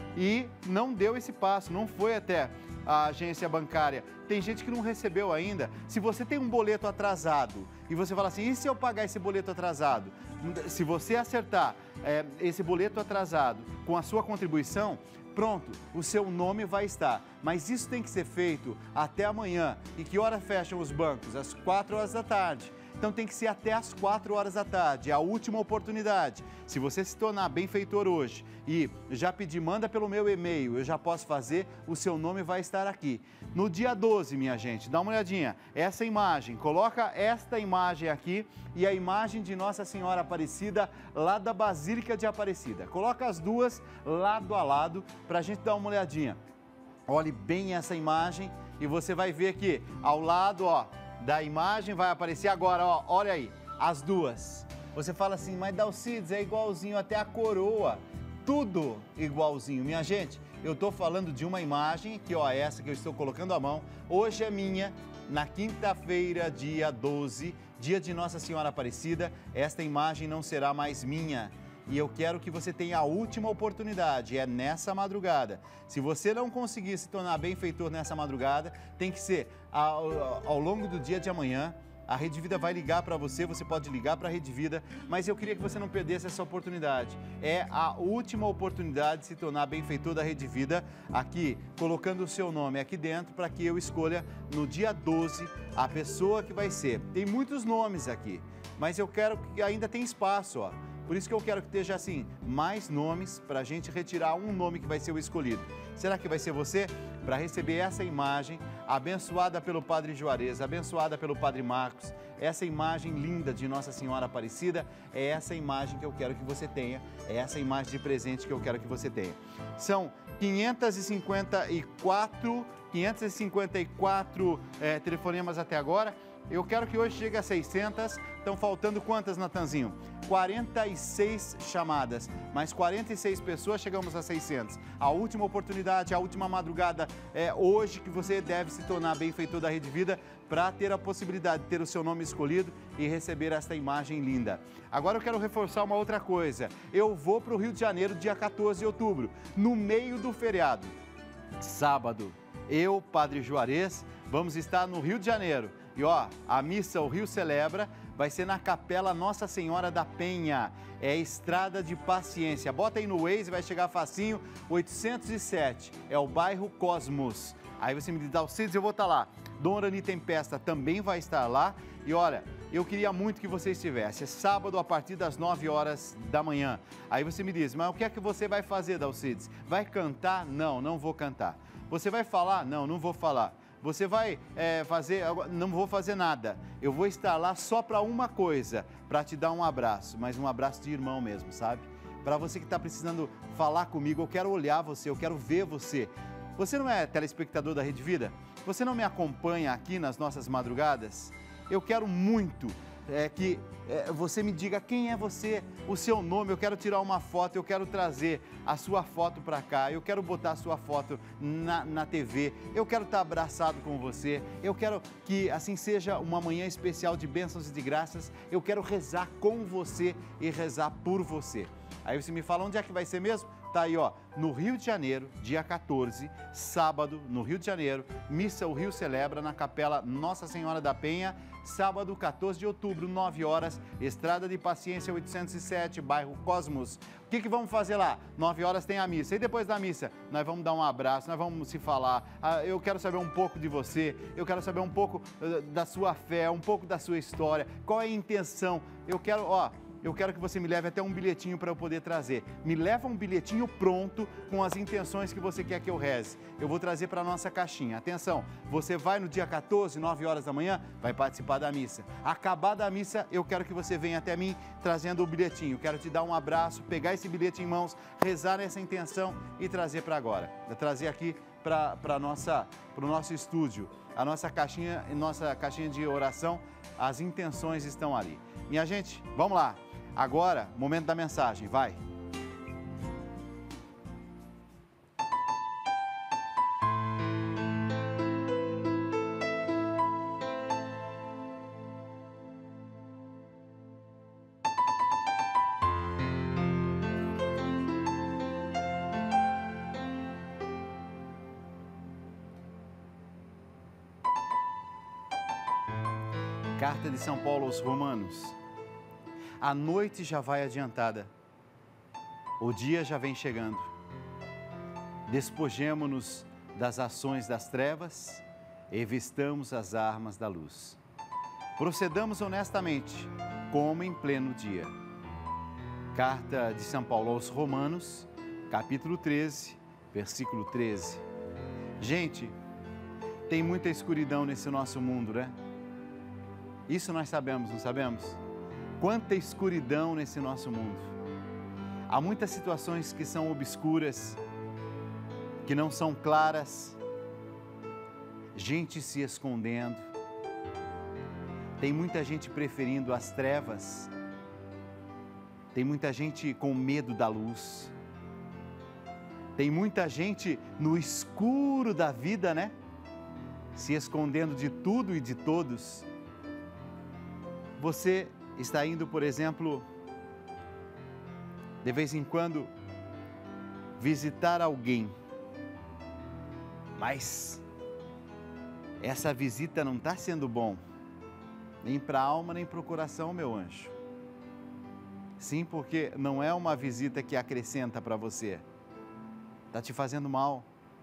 e não deu esse passo, não foi até a agência bancária. Tem gente que não recebeu ainda. Se você tem um boleto atrasado e você fala assim, e se eu pagar esse boleto atrasado? Se você acertar é, esse boleto atrasado com a sua contribuição, pronto, o seu nome vai estar. Mas isso tem que ser feito até amanhã. E que hora fecham os bancos? Às quatro horas da tarde. Então tem que ser até às quatro horas da tarde, é a última oportunidade. Se você se tornar benfeitor hoje e já pedir, manda pelo meu e-mail, eu já posso fazer, o seu nome vai estar aqui. No dia doze, minha gente, dá uma olhadinha, essa imagem, coloca esta imagem aqui e a imagem de Nossa Senhora Aparecida lá da Basílica de Aparecida. Coloca as duas lado a lado para a gente dar uma olhadinha. Olhe bem essa imagem e você vai ver que ao lado, ó, da imagem vai aparecer agora, ó, olha aí, as duas. Você fala assim, mas Dalcides é igualzinho até a coroa. tudo igualzinho. Minha gente, eu estou falando de uma imagem, que ó, essa que eu estou colocando a mão, hoje é minha, na quinta-feira, dia doze, dia de Nossa Senhora Aparecida, esta imagem não será mais minha. E eu quero que você tenha a última oportunidade, é nessa madrugada. Se você não conseguir se tornar benfeitor nessa madrugada, tem que ser ao, ao longo do dia de amanhã. A Rede Vida vai ligar para você, você pode ligar para a Rede Vida, mas eu queria que você não perdesse essa oportunidade. É a última oportunidade de se tornar benfeitor da Rede Vida, aqui, colocando o seu nome aqui dentro, para que eu escolha no dia doze a pessoa que vai ser. Tem muitos nomes aqui, mas eu quero que ainda tem espaço, ó. Por isso que eu quero que esteja assim, mais nomes para a gente retirar um nome que vai ser o escolhido. Será que vai ser você? Para receber essa imagem, abençoada pelo Padre Juarez, abençoada pelo Padre Marcos, essa imagem linda de Nossa Senhora Aparecida, é essa imagem que eu quero que você tenha, é essa imagem de presente que eu quero que você tenha. São quinhentos e cinquenta e quatro, quinhentos e cinquenta e quatro é, telefonemas até agora. Eu quero que hoje chegue a seiscentas. Estão faltando quantas, Natanzinho? quarenta e seis chamadas, mais quarenta e seis pessoas, chegamos a seiscentas. A última oportunidade, a última madrugada é hoje que você deve se tornar benfeitor da Rede Vida para ter a possibilidade de ter o seu nome escolhido e receber esta imagem linda. Agora eu quero reforçar uma outra coisa. Eu vou para o Rio de Janeiro dia quatorze de outubro, no meio do feriado. Sábado, eu, Padre Juarez, vamos estar no Rio de Janeiro. E ó, a missa O Rio Celebra vai ser na Capela Nossa Senhora da Penha. É Estrada de Paciência. Bota aí no Waze, vai chegar facinho, oitocentos e sete. É o bairro Cosmos. Aí você me diz, Alcides, eu vou estar lá. Dona Ani Tempesta também vai estar lá. E olha, eu queria muito que você estivesse. É sábado a partir das nove horas da manhã. Aí você me diz, mas o que é que você vai fazer, Alcides? Vai cantar? Não, não vou cantar. Você vai falar? Não, não vou falar. Você vai é, fazer, não vou fazer nada, eu vou estar lá só para uma coisa, para te dar um abraço, mas um abraço de irmão mesmo, sabe? Para você que está precisando falar comigo, eu quero olhar você, eu quero ver você. Você não é telespectador da Rede Vida? Você não me acompanha aqui nas nossas madrugadas? Eu quero muito é, que é, você me diga quem é você, o seu nome, eu quero tirar uma foto, eu quero trazer a sua foto para cá, eu quero botar a sua foto na, na T V, eu quero estar abraçado com você, eu quero que assim seja uma manhã especial de bênçãos e de graças, eu quero rezar com você e rezar por você. Aí você me fala, onde é que vai ser mesmo? Tá aí, ó, no Rio de Janeiro, dia quatorze, sábado, no Rio de Janeiro, missa O Rio Celebra, na Capela Nossa Senhora da Penha, sábado, quatorze de outubro, nove horas, Estrada de Paciência oitocentos e sete, bairro Cosmos. O que que vamos fazer lá? nove horas tem a missa. E depois da missa, nós vamos dar um abraço, nós vamos se falar. Ah, eu quero saber um pouco de você, eu quero saber um pouco uh, da sua fé, um pouco da sua história, qual é a intenção. Eu quero, ó... Eu quero que você me leve até um bilhetinho para eu poder trazer. Me leva um bilhetinho pronto com as intenções que você quer que eu reze. Eu vou trazer para a nossa caixinha. Atenção, você vai no dia quatorze, nove horas da manhã, vai participar da missa. Acabada a missa, eu quero que você venha até mim trazendo o bilhetinho. Quero te dar um abraço, pegar esse bilhete em mãos, rezar nessa intenção e trazer para agora. Trazer aqui para o nosso estúdio. A nossa caixinha, nossa caixinha de oração, as intenções estão ali. Minha gente, vamos lá. Agora, momento da mensagem, vai. Carta de São Paulo aos Romanos. A noite já vai adiantada, o dia já vem chegando. Despojemo-nos das ações das trevas e vistamos as armas da luz. Procedamos honestamente, como em pleno dia. Carta de São Paulo aos Romanos, capítulo treze, versículo treze. Gente, tem muita escuridão nesse nosso mundo, né? Isso nós sabemos, não sabemos? Quanta escuridão nesse nosso mundo. Há muitas situações que são obscuras, que não são claras, gente se escondendo. Tem muita gente preferindo as trevas, tem muita gente com medo da luz. Tem muita gente no escuro da vida, né? Se escondendo de tudo e de todos. Você está indo, por exemplo, de vez em quando, visitar alguém, mas essa visita não está sendo bom, nem para a alma, nem para o coração, meu anjo. Sim, porque não é uma visita que acrescenta para você, está te fazendo mal.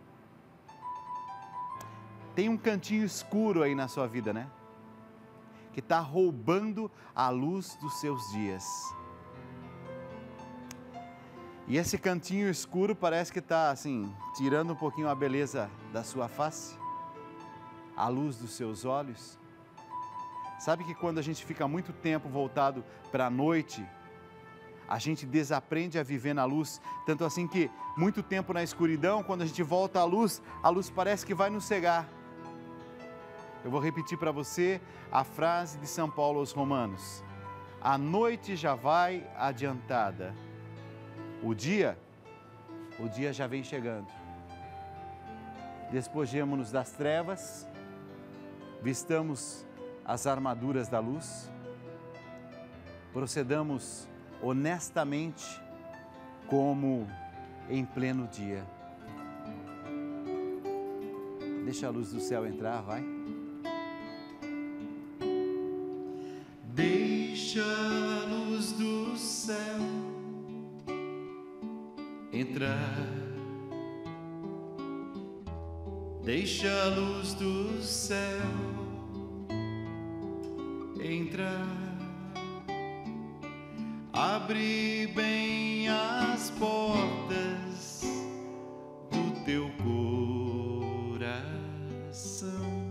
Tem um cantinho escuro aí na sua vida, né? Que está roubando a luz dos seus dias. E esse cantinho escuro parece que está assim, tirando um pouquinho a beleza da sua face, a luz dos seus olhos. Sabe que quando a gente fica muito tempo voltado para a noite, a gente desaprende a viver na luz, tanto assim que muito tempo na escuridão, quando a gente volta à luz, a luz parece que vai nos cegar. Eu vou repetir para você a frase de São Paulo aos Romanos: a noite já vai adiantada, o dia, o dia já vem chegando. Despojemo-nos das trevas, vistamos as armaduras da luz, procedamos honestamente como em pleno dia. Deixa a luz do céu entrar, vai. Deixa a luz do céu entrar. Deixa a luz do céu entrar. Abre bem as portas do teu coração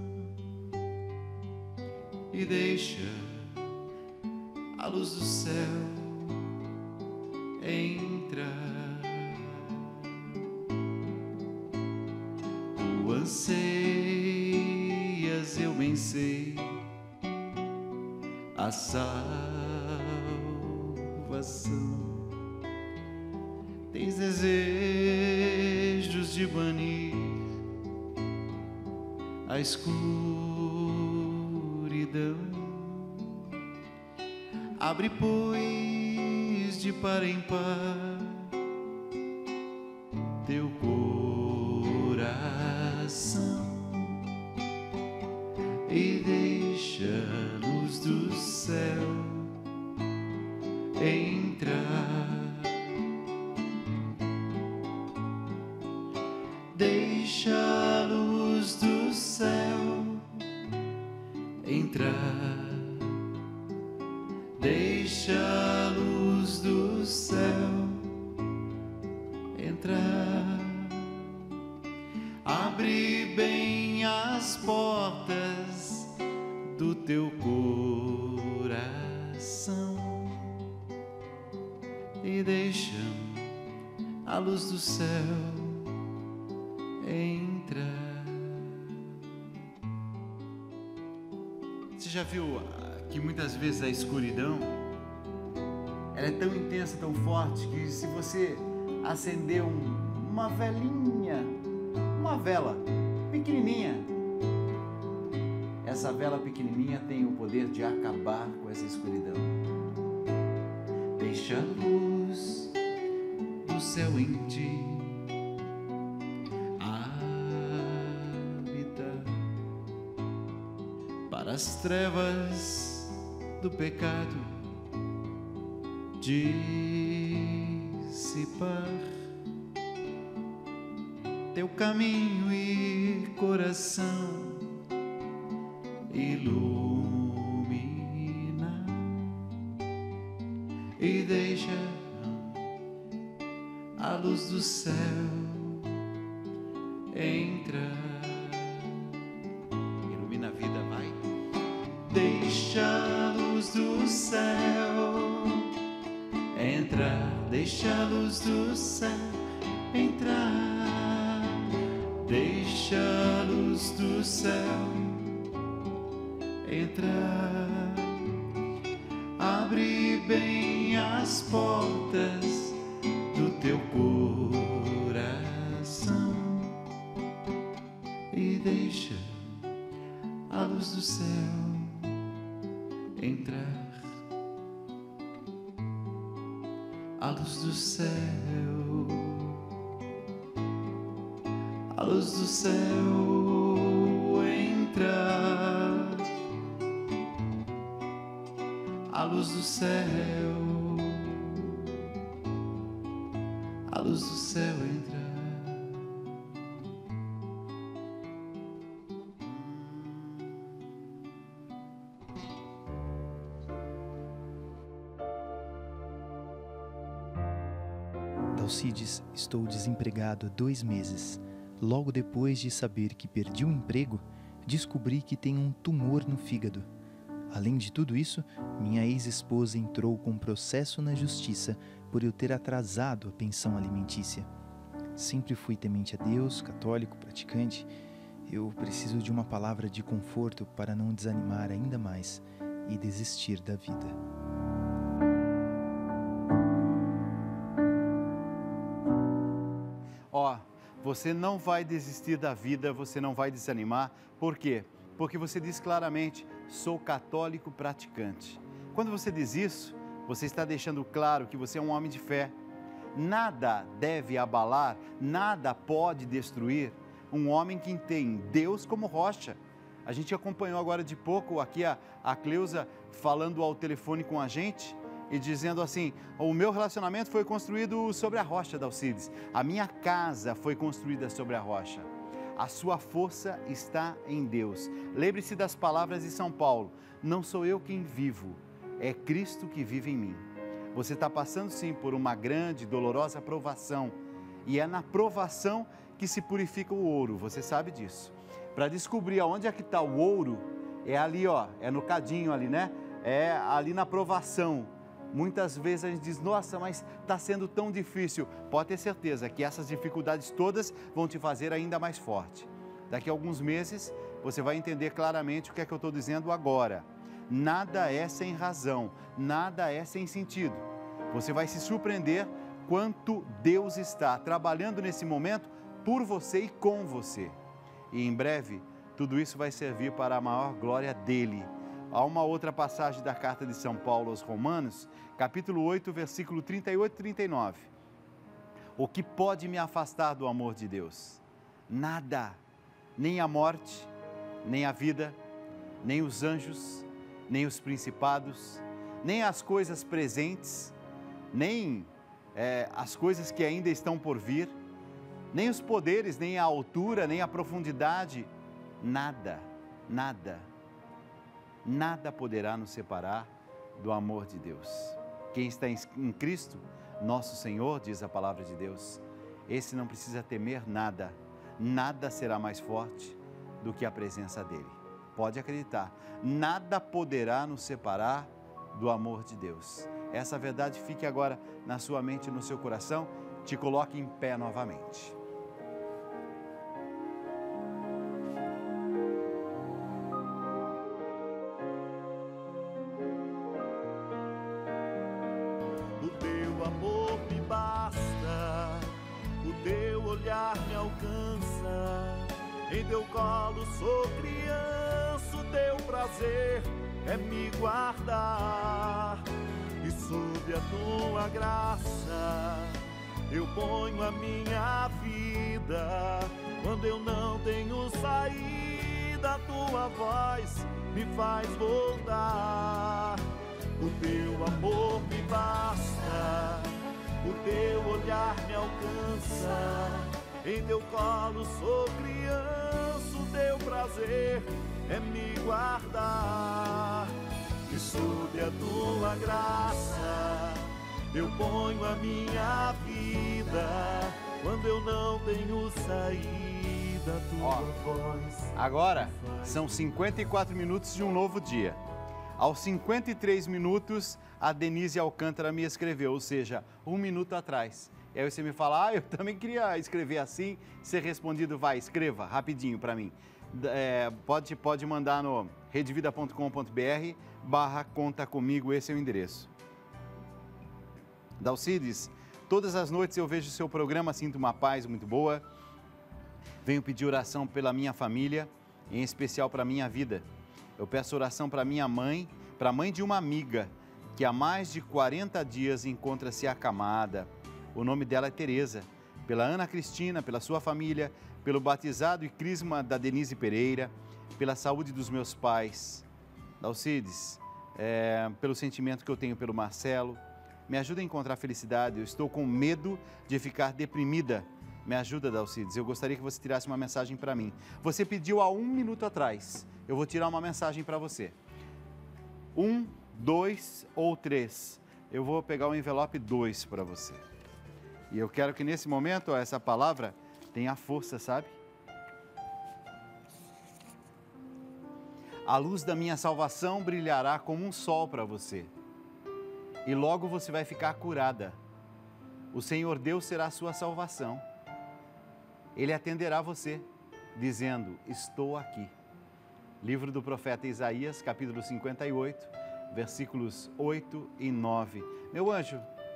e deixa a luz do céu entrar. Tu anseias, eu bem sei, a salvação. Tens desejos de banir a escuridão. Abre, pois, de par em par teu coração e deixa a luz do céu entrar. Deixa a luz do céu entrar. Deixa a luz do céu entrar. Abre bem as portas do teu coração e deixa a luz do céu entrar. Você já viu que muitas vezes a escuridão, ela é tão intensa, tão forte, que se você acender um, uma velinha, uma vela pequenininha, essa vela pequenininha tem o poder de acabar com essa escuridão. Deixa a luz do céu em ti habitar, para as trevas do pecado dissipar teu caminho e coração ilumina e deixa a luz do céu entrar. Ilumina a vida, vai. Deixa a luz do céu entrar. Deixa a luz do céu entrar. Deixa a luz do céu entrar. Abre bem as portas do teu coração céu entrar, a luz do céu, a luz do céu entrar, a luz do céu, a luz do céu entrar. Dalcides, estou desempregado há dois meses. Logo depois de saber que perdi o emprego, descobri que tenho um tumor no fígado. Além de tudo isso, minha ex-esposa entrou com processo na justiça por eu ter atrasado a pensão alimentícia. Sempre fui temente a Deus, católico, praticante. Eu preciso de uma palavra de conforto para não desanimar ainda mais e desistir da vida. Ó, você não vai desistir da vida, você não vai desanimar. Por quê? Porque você diz claramente, sou católico praticante. Quando você diz isso, você está deixando claro que você é um homem de fé. Nada deve abalar, nada pode destruir um homem que tem Deus como rocha. A gente acompanhou agora de pouco aqui a, a Cleusa falando ao telefone com a gente e dizendo assim, o meu relacionamento foi construído sobre a rocha, Dalcides. A minha casa foi construída sobre a rocha. A sua força está em Deus. Lembre-se das palavras de São Paulo. Não sou eu quem vivo, é Cristo que vive em mim. Você está passando sim por uma grande, dolorosa provação. E é na provação que se purifica o ouro, você sabe disso. Para descobrir aonde é que está o ouro, é ali, ó, é no cadinho ali, né? É ali na provação. Muitas vezes a gente diz, nossa, mas está sendo tão difícil. Pode ter certeza que essas dificuldades todas vão te fazer ainda mais forte. Daqui a alguns meses, você vai entender claramente o que é que eu estou dizendo agora. Nada é sem razão, nada é sem sentido. Você vai se surpreender quanto Deus está trabalhando nesse momento por você e com você. E em breve, tudo isso vai servir para a maior glória dele. Há uma outra passagem da carta de São Paulo aos Romanos, capítulo oito, versículo trinta e oito e trinta e nove. O que pode me afastar do amor de Deus? Nada, nem a morte, nem a vida, nem os anjos, nem os principados, nem as coisas presentes, nem é, as coisas que ainda estão por vir, nem os poderes, nem a altura, nem a profundidade, nada, nada. Nada poderá nos separar do amor de Deus. Quem está em Cristo, nosso Senhor, diz a palavra de Deus, esse não precisa temer nada, nada será mais forte do que a presença dele. Pode acreditar, nada poderá nos separar do amor de Deus. Essa verdade fique agora na sua mente e no seu coração, te coloque em pé novamente. Em teu colo sou criança, o teu prazer é me guardar. E sob a tua graça eu ponho a minha vida. Quando eu não tenho saída, a tua voz me faz voltar. O teu amor me basta, o teu olhar me alcança. Em teu colo sou criança, o teu prazer é me guardar. E sob a tua graça eu ponho a minha vida. Quando eu não tenho saída, a tua Ó, voz. Agora são cinquenta e quatro minutos de um novo dia. Aos cinquenta e três minutos, a Denise Alcântara me escreveu, ou seja, um minuto atrás. E aí você me fala, ah, eu também queria escrever assim, ser respondido, vai, escreva rapidinho para mim. É, pode, pode mandar no redevida ponto com ponto br barra conta comigo, esse é o endereço. Dalcides, todas as noites eu vejo o seu programa, sinto uma paz muito boa. Venho pedir oração pela minha família, em especial para a minha vida. Eu peço oração para minha mãe, para a mãe de uma amiga, que há mais de quarenta dias encontra-se acamada. O nome dela é Tereza. Pela Ana Cristina, pela sua família, pelo batizado e crisma da Denise Pereira, pela saúde dos meus pais. Dalcides, é, pelo sentimento que eu tenho pelo Marcelo. Me ajuda a encontrar felicidade. Eu estou com medo de ficar deprimida. Me ajuda, Dalcides. Eu gostaria que você tirasse uma mensagem para mim. Você pediu há um minuto atrás. Eu vou tirar uma mensagem para você. Um, dois ou três. Eu vou pegar o envelope dois para você. E eu quero que nesse momento, ó, essa palavra tenha força, sabe? A luz da minha salvação brilhará como um sol para você. E logo você vai ficar curada. O Senhor Deus será a sua salvação. Ele atenderá você, dizendo, estou aqui. Livro do profeta Isaías, capítulo cinquenta e oito, versículos oito e nove. Meu anjo,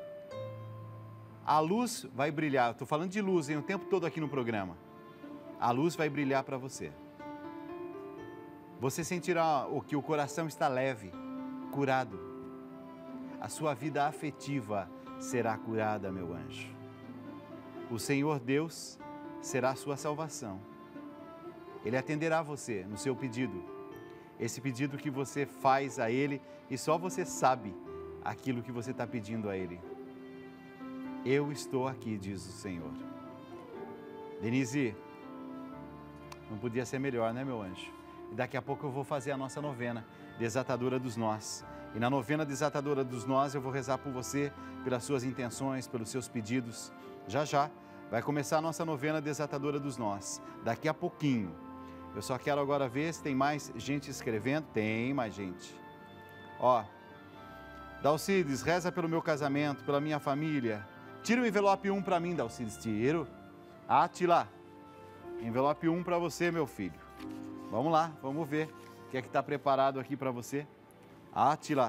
a luz vai brilhar. Estou falando de luz, hein, o tempo todo aqui no programa. A luz vai brilhar para você. Você sentirá o que o coração está leve, curado. A sua vida afetiva será curada, meu anjo. O Senhor Deus será a sua salvação. Ele atenderá você no seu pedido. Esse pedido que você faz a Ele e só você sabe aquilo que você está pedindo a Ele. Eu estou aqui, diz o Senhor. Denise, não podia ser melhor, né, meu anjo? E daqui a pouco eu vou fazer a nossa novena, Desatadora dos Nós. E na novena Desatadora dos Nós eu vou rezar por você, pelas suas intenções, pelos seus pedidos. Já já vai começar a nossa novena Desatadora dos Nós. Daqui a pouquinho. Eu só quero agora ver se tem mais gente escrevendo. Tem mais gente. Ó, Dalcides, reza pelo meu casamento, pela minha família. Tira o envelope um para mim, Dalcides. Tiro. Átila. Envelope um para você, meu filho. Vamos lá, vamos ver o que é que está preparado aqui para você. Átila.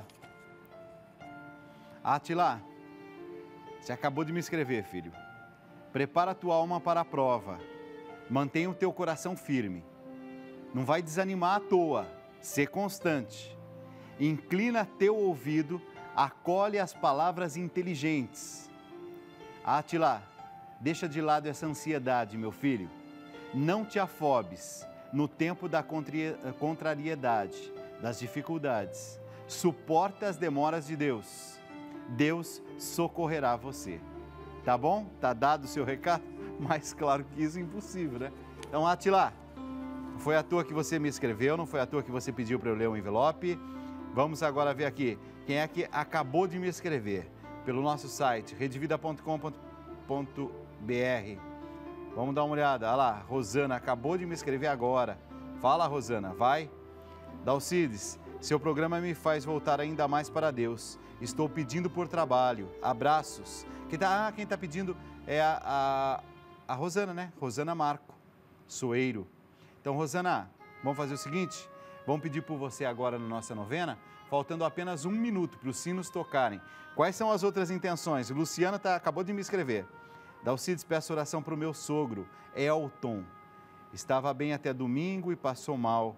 Átila. Você acabou de me escrever, filho. Prepara a tua alma para a prova. Mantenha o teu coração firme. Não vai desanimar à toa. Sê constante. Inclina teu ouvido, acolhe as palavras inteligentes. Átila, deixa de lado essa ansiedade, meu filho. Não te afobes no tempo da contrariedade, das dificuldades. Suporta as demoras de Deus. Deus socorrerá você. Tá bom? Tá dado o seu recado? Mas claro que isso é impossível, né? Então, Átila, não foi à toa que você me escreveu, não foi à toa que você pediu para eu ler o envelope. Vamos agora ver aqui quem é que acabou de me escrever pelo nosso site, redevida ponto com ponto br. Vamos dar uma olhada. Olha lá, Rosana acabou de me escrever agora. Fala, Rosana, vai. Dalcides, seu programa me faz voltar ainda mais para Deus. Estou pedindo por trabalho. Abraços. Quem tá, ah, quem está pedindo é a, a, a Rosana, né? Rosana Marco Soeiro. Então, Rosana, vamos fazer o seguinte? Vamos pedir por você agora na nossa novena, faltando apenas um minuto para os sinos tocarem. Quais são as outras intenções? Luciana tá, acabou de me escrever. Dalcides, peço oração para o meu sogro, Elton. Estava bem até domingo e passou mal.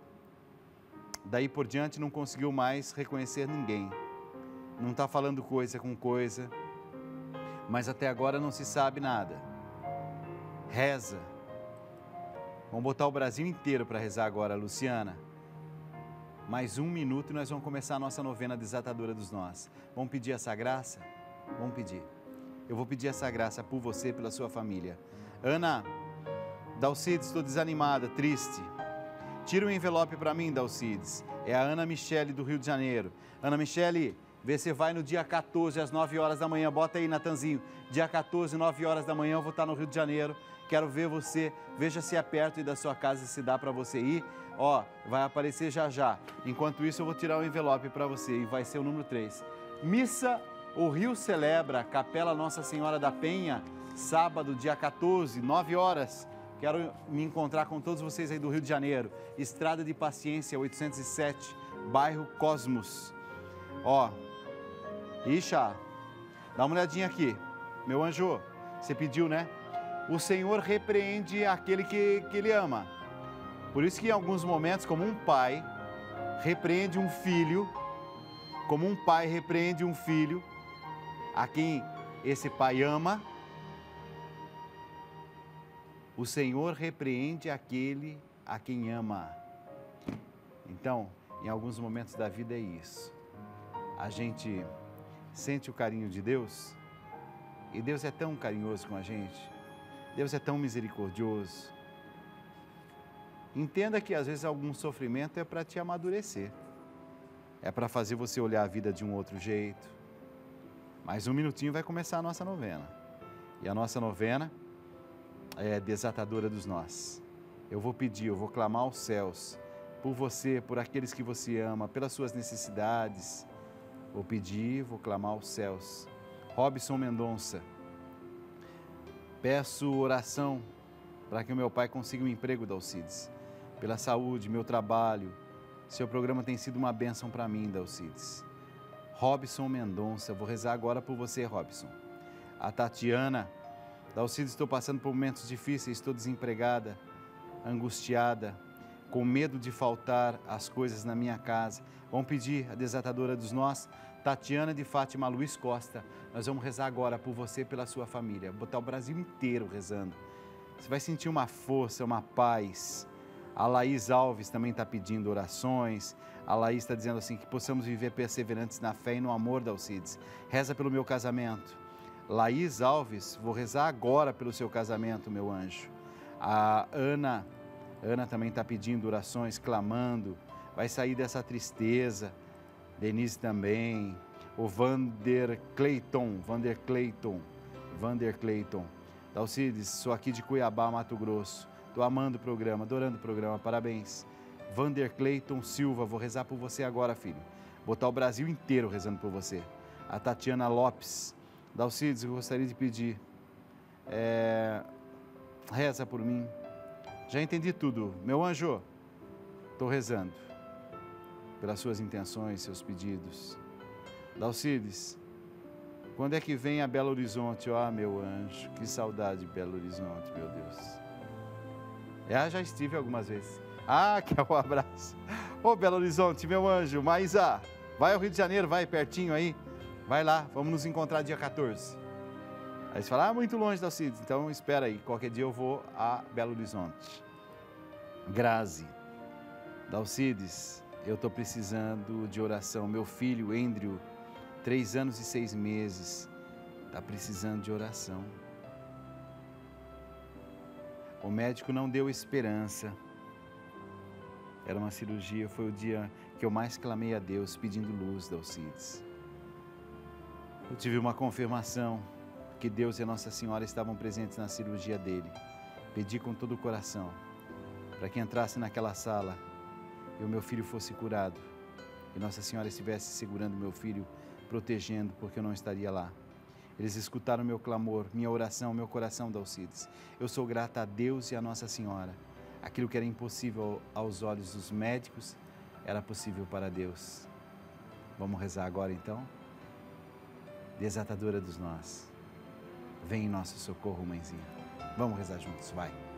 Daí por diante não conseguiu mais reconhecer ninguém. Não está falando coisa com coisa, mas até agora não se sabe nada. Reza. Vamos botar o Brasil inteiro para rezar agora, Luciana. Mais um minuto e nós vamos começar a nossa novena Desatadora dos Nós. Vamos pedir essa graça? Vamos pedir. Eu vou pedir essa graça por você, pela sua família. Ana, Dalcides, estou desanimada, triste. Tira um envelope para mim, Dalcides. É a Ana Michele, do Rio de Janeiro. Ana Michele, vê se vai no dia quatorze, às nove horas da manhã. Bota aí, Natanzinho. Dia quatorze, nove horas da manhã, eu vou estar no Rio de Janeiro. Quero ver você. Veja se é perto aí da sua casa, se dá para você ir. Ó, vai aparecer já já. Enquanto isso, eu vou tirar o envelope para você e vai ser o número três. Missa O Rio Celebra, Capela Nossa Senhora da Penha, sábado, dia quatorze, nove horas. Quero me encontrar com todos vocês aí do Rio de Janeiro. Estrada de Paciência, oitocentos e sete, bairro Cosmos. Ó, Isha, dá uma olhadinha aqui. Meu anjo, você pediu, né? O Senhor repreende aquele que, que Ele ama. Por isso que em alguns momentos, como um pai, repreende um filho, como um pai repreende um filho, a quem esse pai ama, o Senhor repreende aquele a quem ama. Então, em alguns momentos da vida é isso. A gente sente o carinho de Deus, e Deus é tão carinhoso com a gente, Deus é tão misericordioso. Entenda que às vezes algum sofrimento é para te amadurecer, é para fazer você olhar a vida de um outro jeito. Mais um minutinho vai começar a nossa novena, e a nossa novena é desatadora dos nós. Eu vou pedir, eu vou clamar aos céus, por você, por aqueles que você ama, pelas suas necessidades. Vou pedir, vou clamar aos céus. Robson Mendonça, peço oração para que o meu pai consiga um emprego, Dalcides. Pela saúde, meu trabalho, seu programa tem sido uma bênção para mim, Dalcides. Robson Mendonça, vou rezar agora por você, Robson. A Tatiana, Dalcides, estou passando por momentos difíceis, estou desempregada, angustiada, com medo de faltar as coisas na minha casa. Vamos pedir a desatadora dos nós, Tatiana de Fátima Luiz Costa. Nós vamos rezar agora por você e pela sua família. Botar o Brasil inteiro rezando. Você vai sentir uma força, uma paz. A Laís Alves também está pedindo orações. A Laís está dizendo assim, que possamos viver perseverantes na fé e no amor, Dalcides. Reza pelo meu casamento. Laís Alves, vou rezar agora pelo seu casamento, meu anjo. A Ana, Ana também está pedindo orações, clamando. Vai sair dessa tristeza. Denise também. O Vander Clayton, Vander Clayton, Vander Clayton. Dalcides, sou aqui de Cuiabá, Mato Grosso. Estou amando o programa, adorando o programa, parabéns. Vander Clayton Silva, vou rezar por você agora, filho. Botar o Brasil inteiro rezando por você. A Tatiana Lopes. Dalcides, eu gostaria de pedir, é, reza por mim. Já entendi tudo. Meu anjo, estou rezando pelas suas intenções, seus pedidos. Dalcides, quando é que vem a Belo Horizonte? Ah, meu anjo, que saudade de Belo Horizonte, meu Deus. É, já estive algumas vezes. Ah, que é um abraço. Ô, Belo Horizonte, meu anjo, Maísa, vai ao Rio de Janeiro, vai pertinho aí. Vai lá, vamos nos encontrar dia quatorze. Aí você fala, ah, muito longe, Dalcides, então espera aí, qualquer dia eu vou a Belo Horizonte. Grazi, Dalcides, eu estou precisando de oração. Meu filho, Andrew, três anos e seis meses, está precisando de oração. O médico não deu esperança. Era uma cirurgia, foi o dia que eu mais clamei a Deus, pedindo luz, Dalcides. Eu tive uma confirmação que Deus e a Nossa Senhora estavam presentes na cirurgia dele. Pedi com todo o coração para que entrasse naquela sala e o meu filho fosse curado. E Nossa Senhora estivesse segurando meu filho, protegendo, porque eu não estaria lá. Eles escutaram meu clamor, minha oração, meu coração, Dalcides. Eu sou grata a Deus e a Nossa Senhora. Aquilo que era impossível aos olhos dos médicos, era possível para Deus. Vamos rezar agora então? Desatadora dos nós, vem em nosso socorro, mãezinha. Vamos rezar juntos, vai.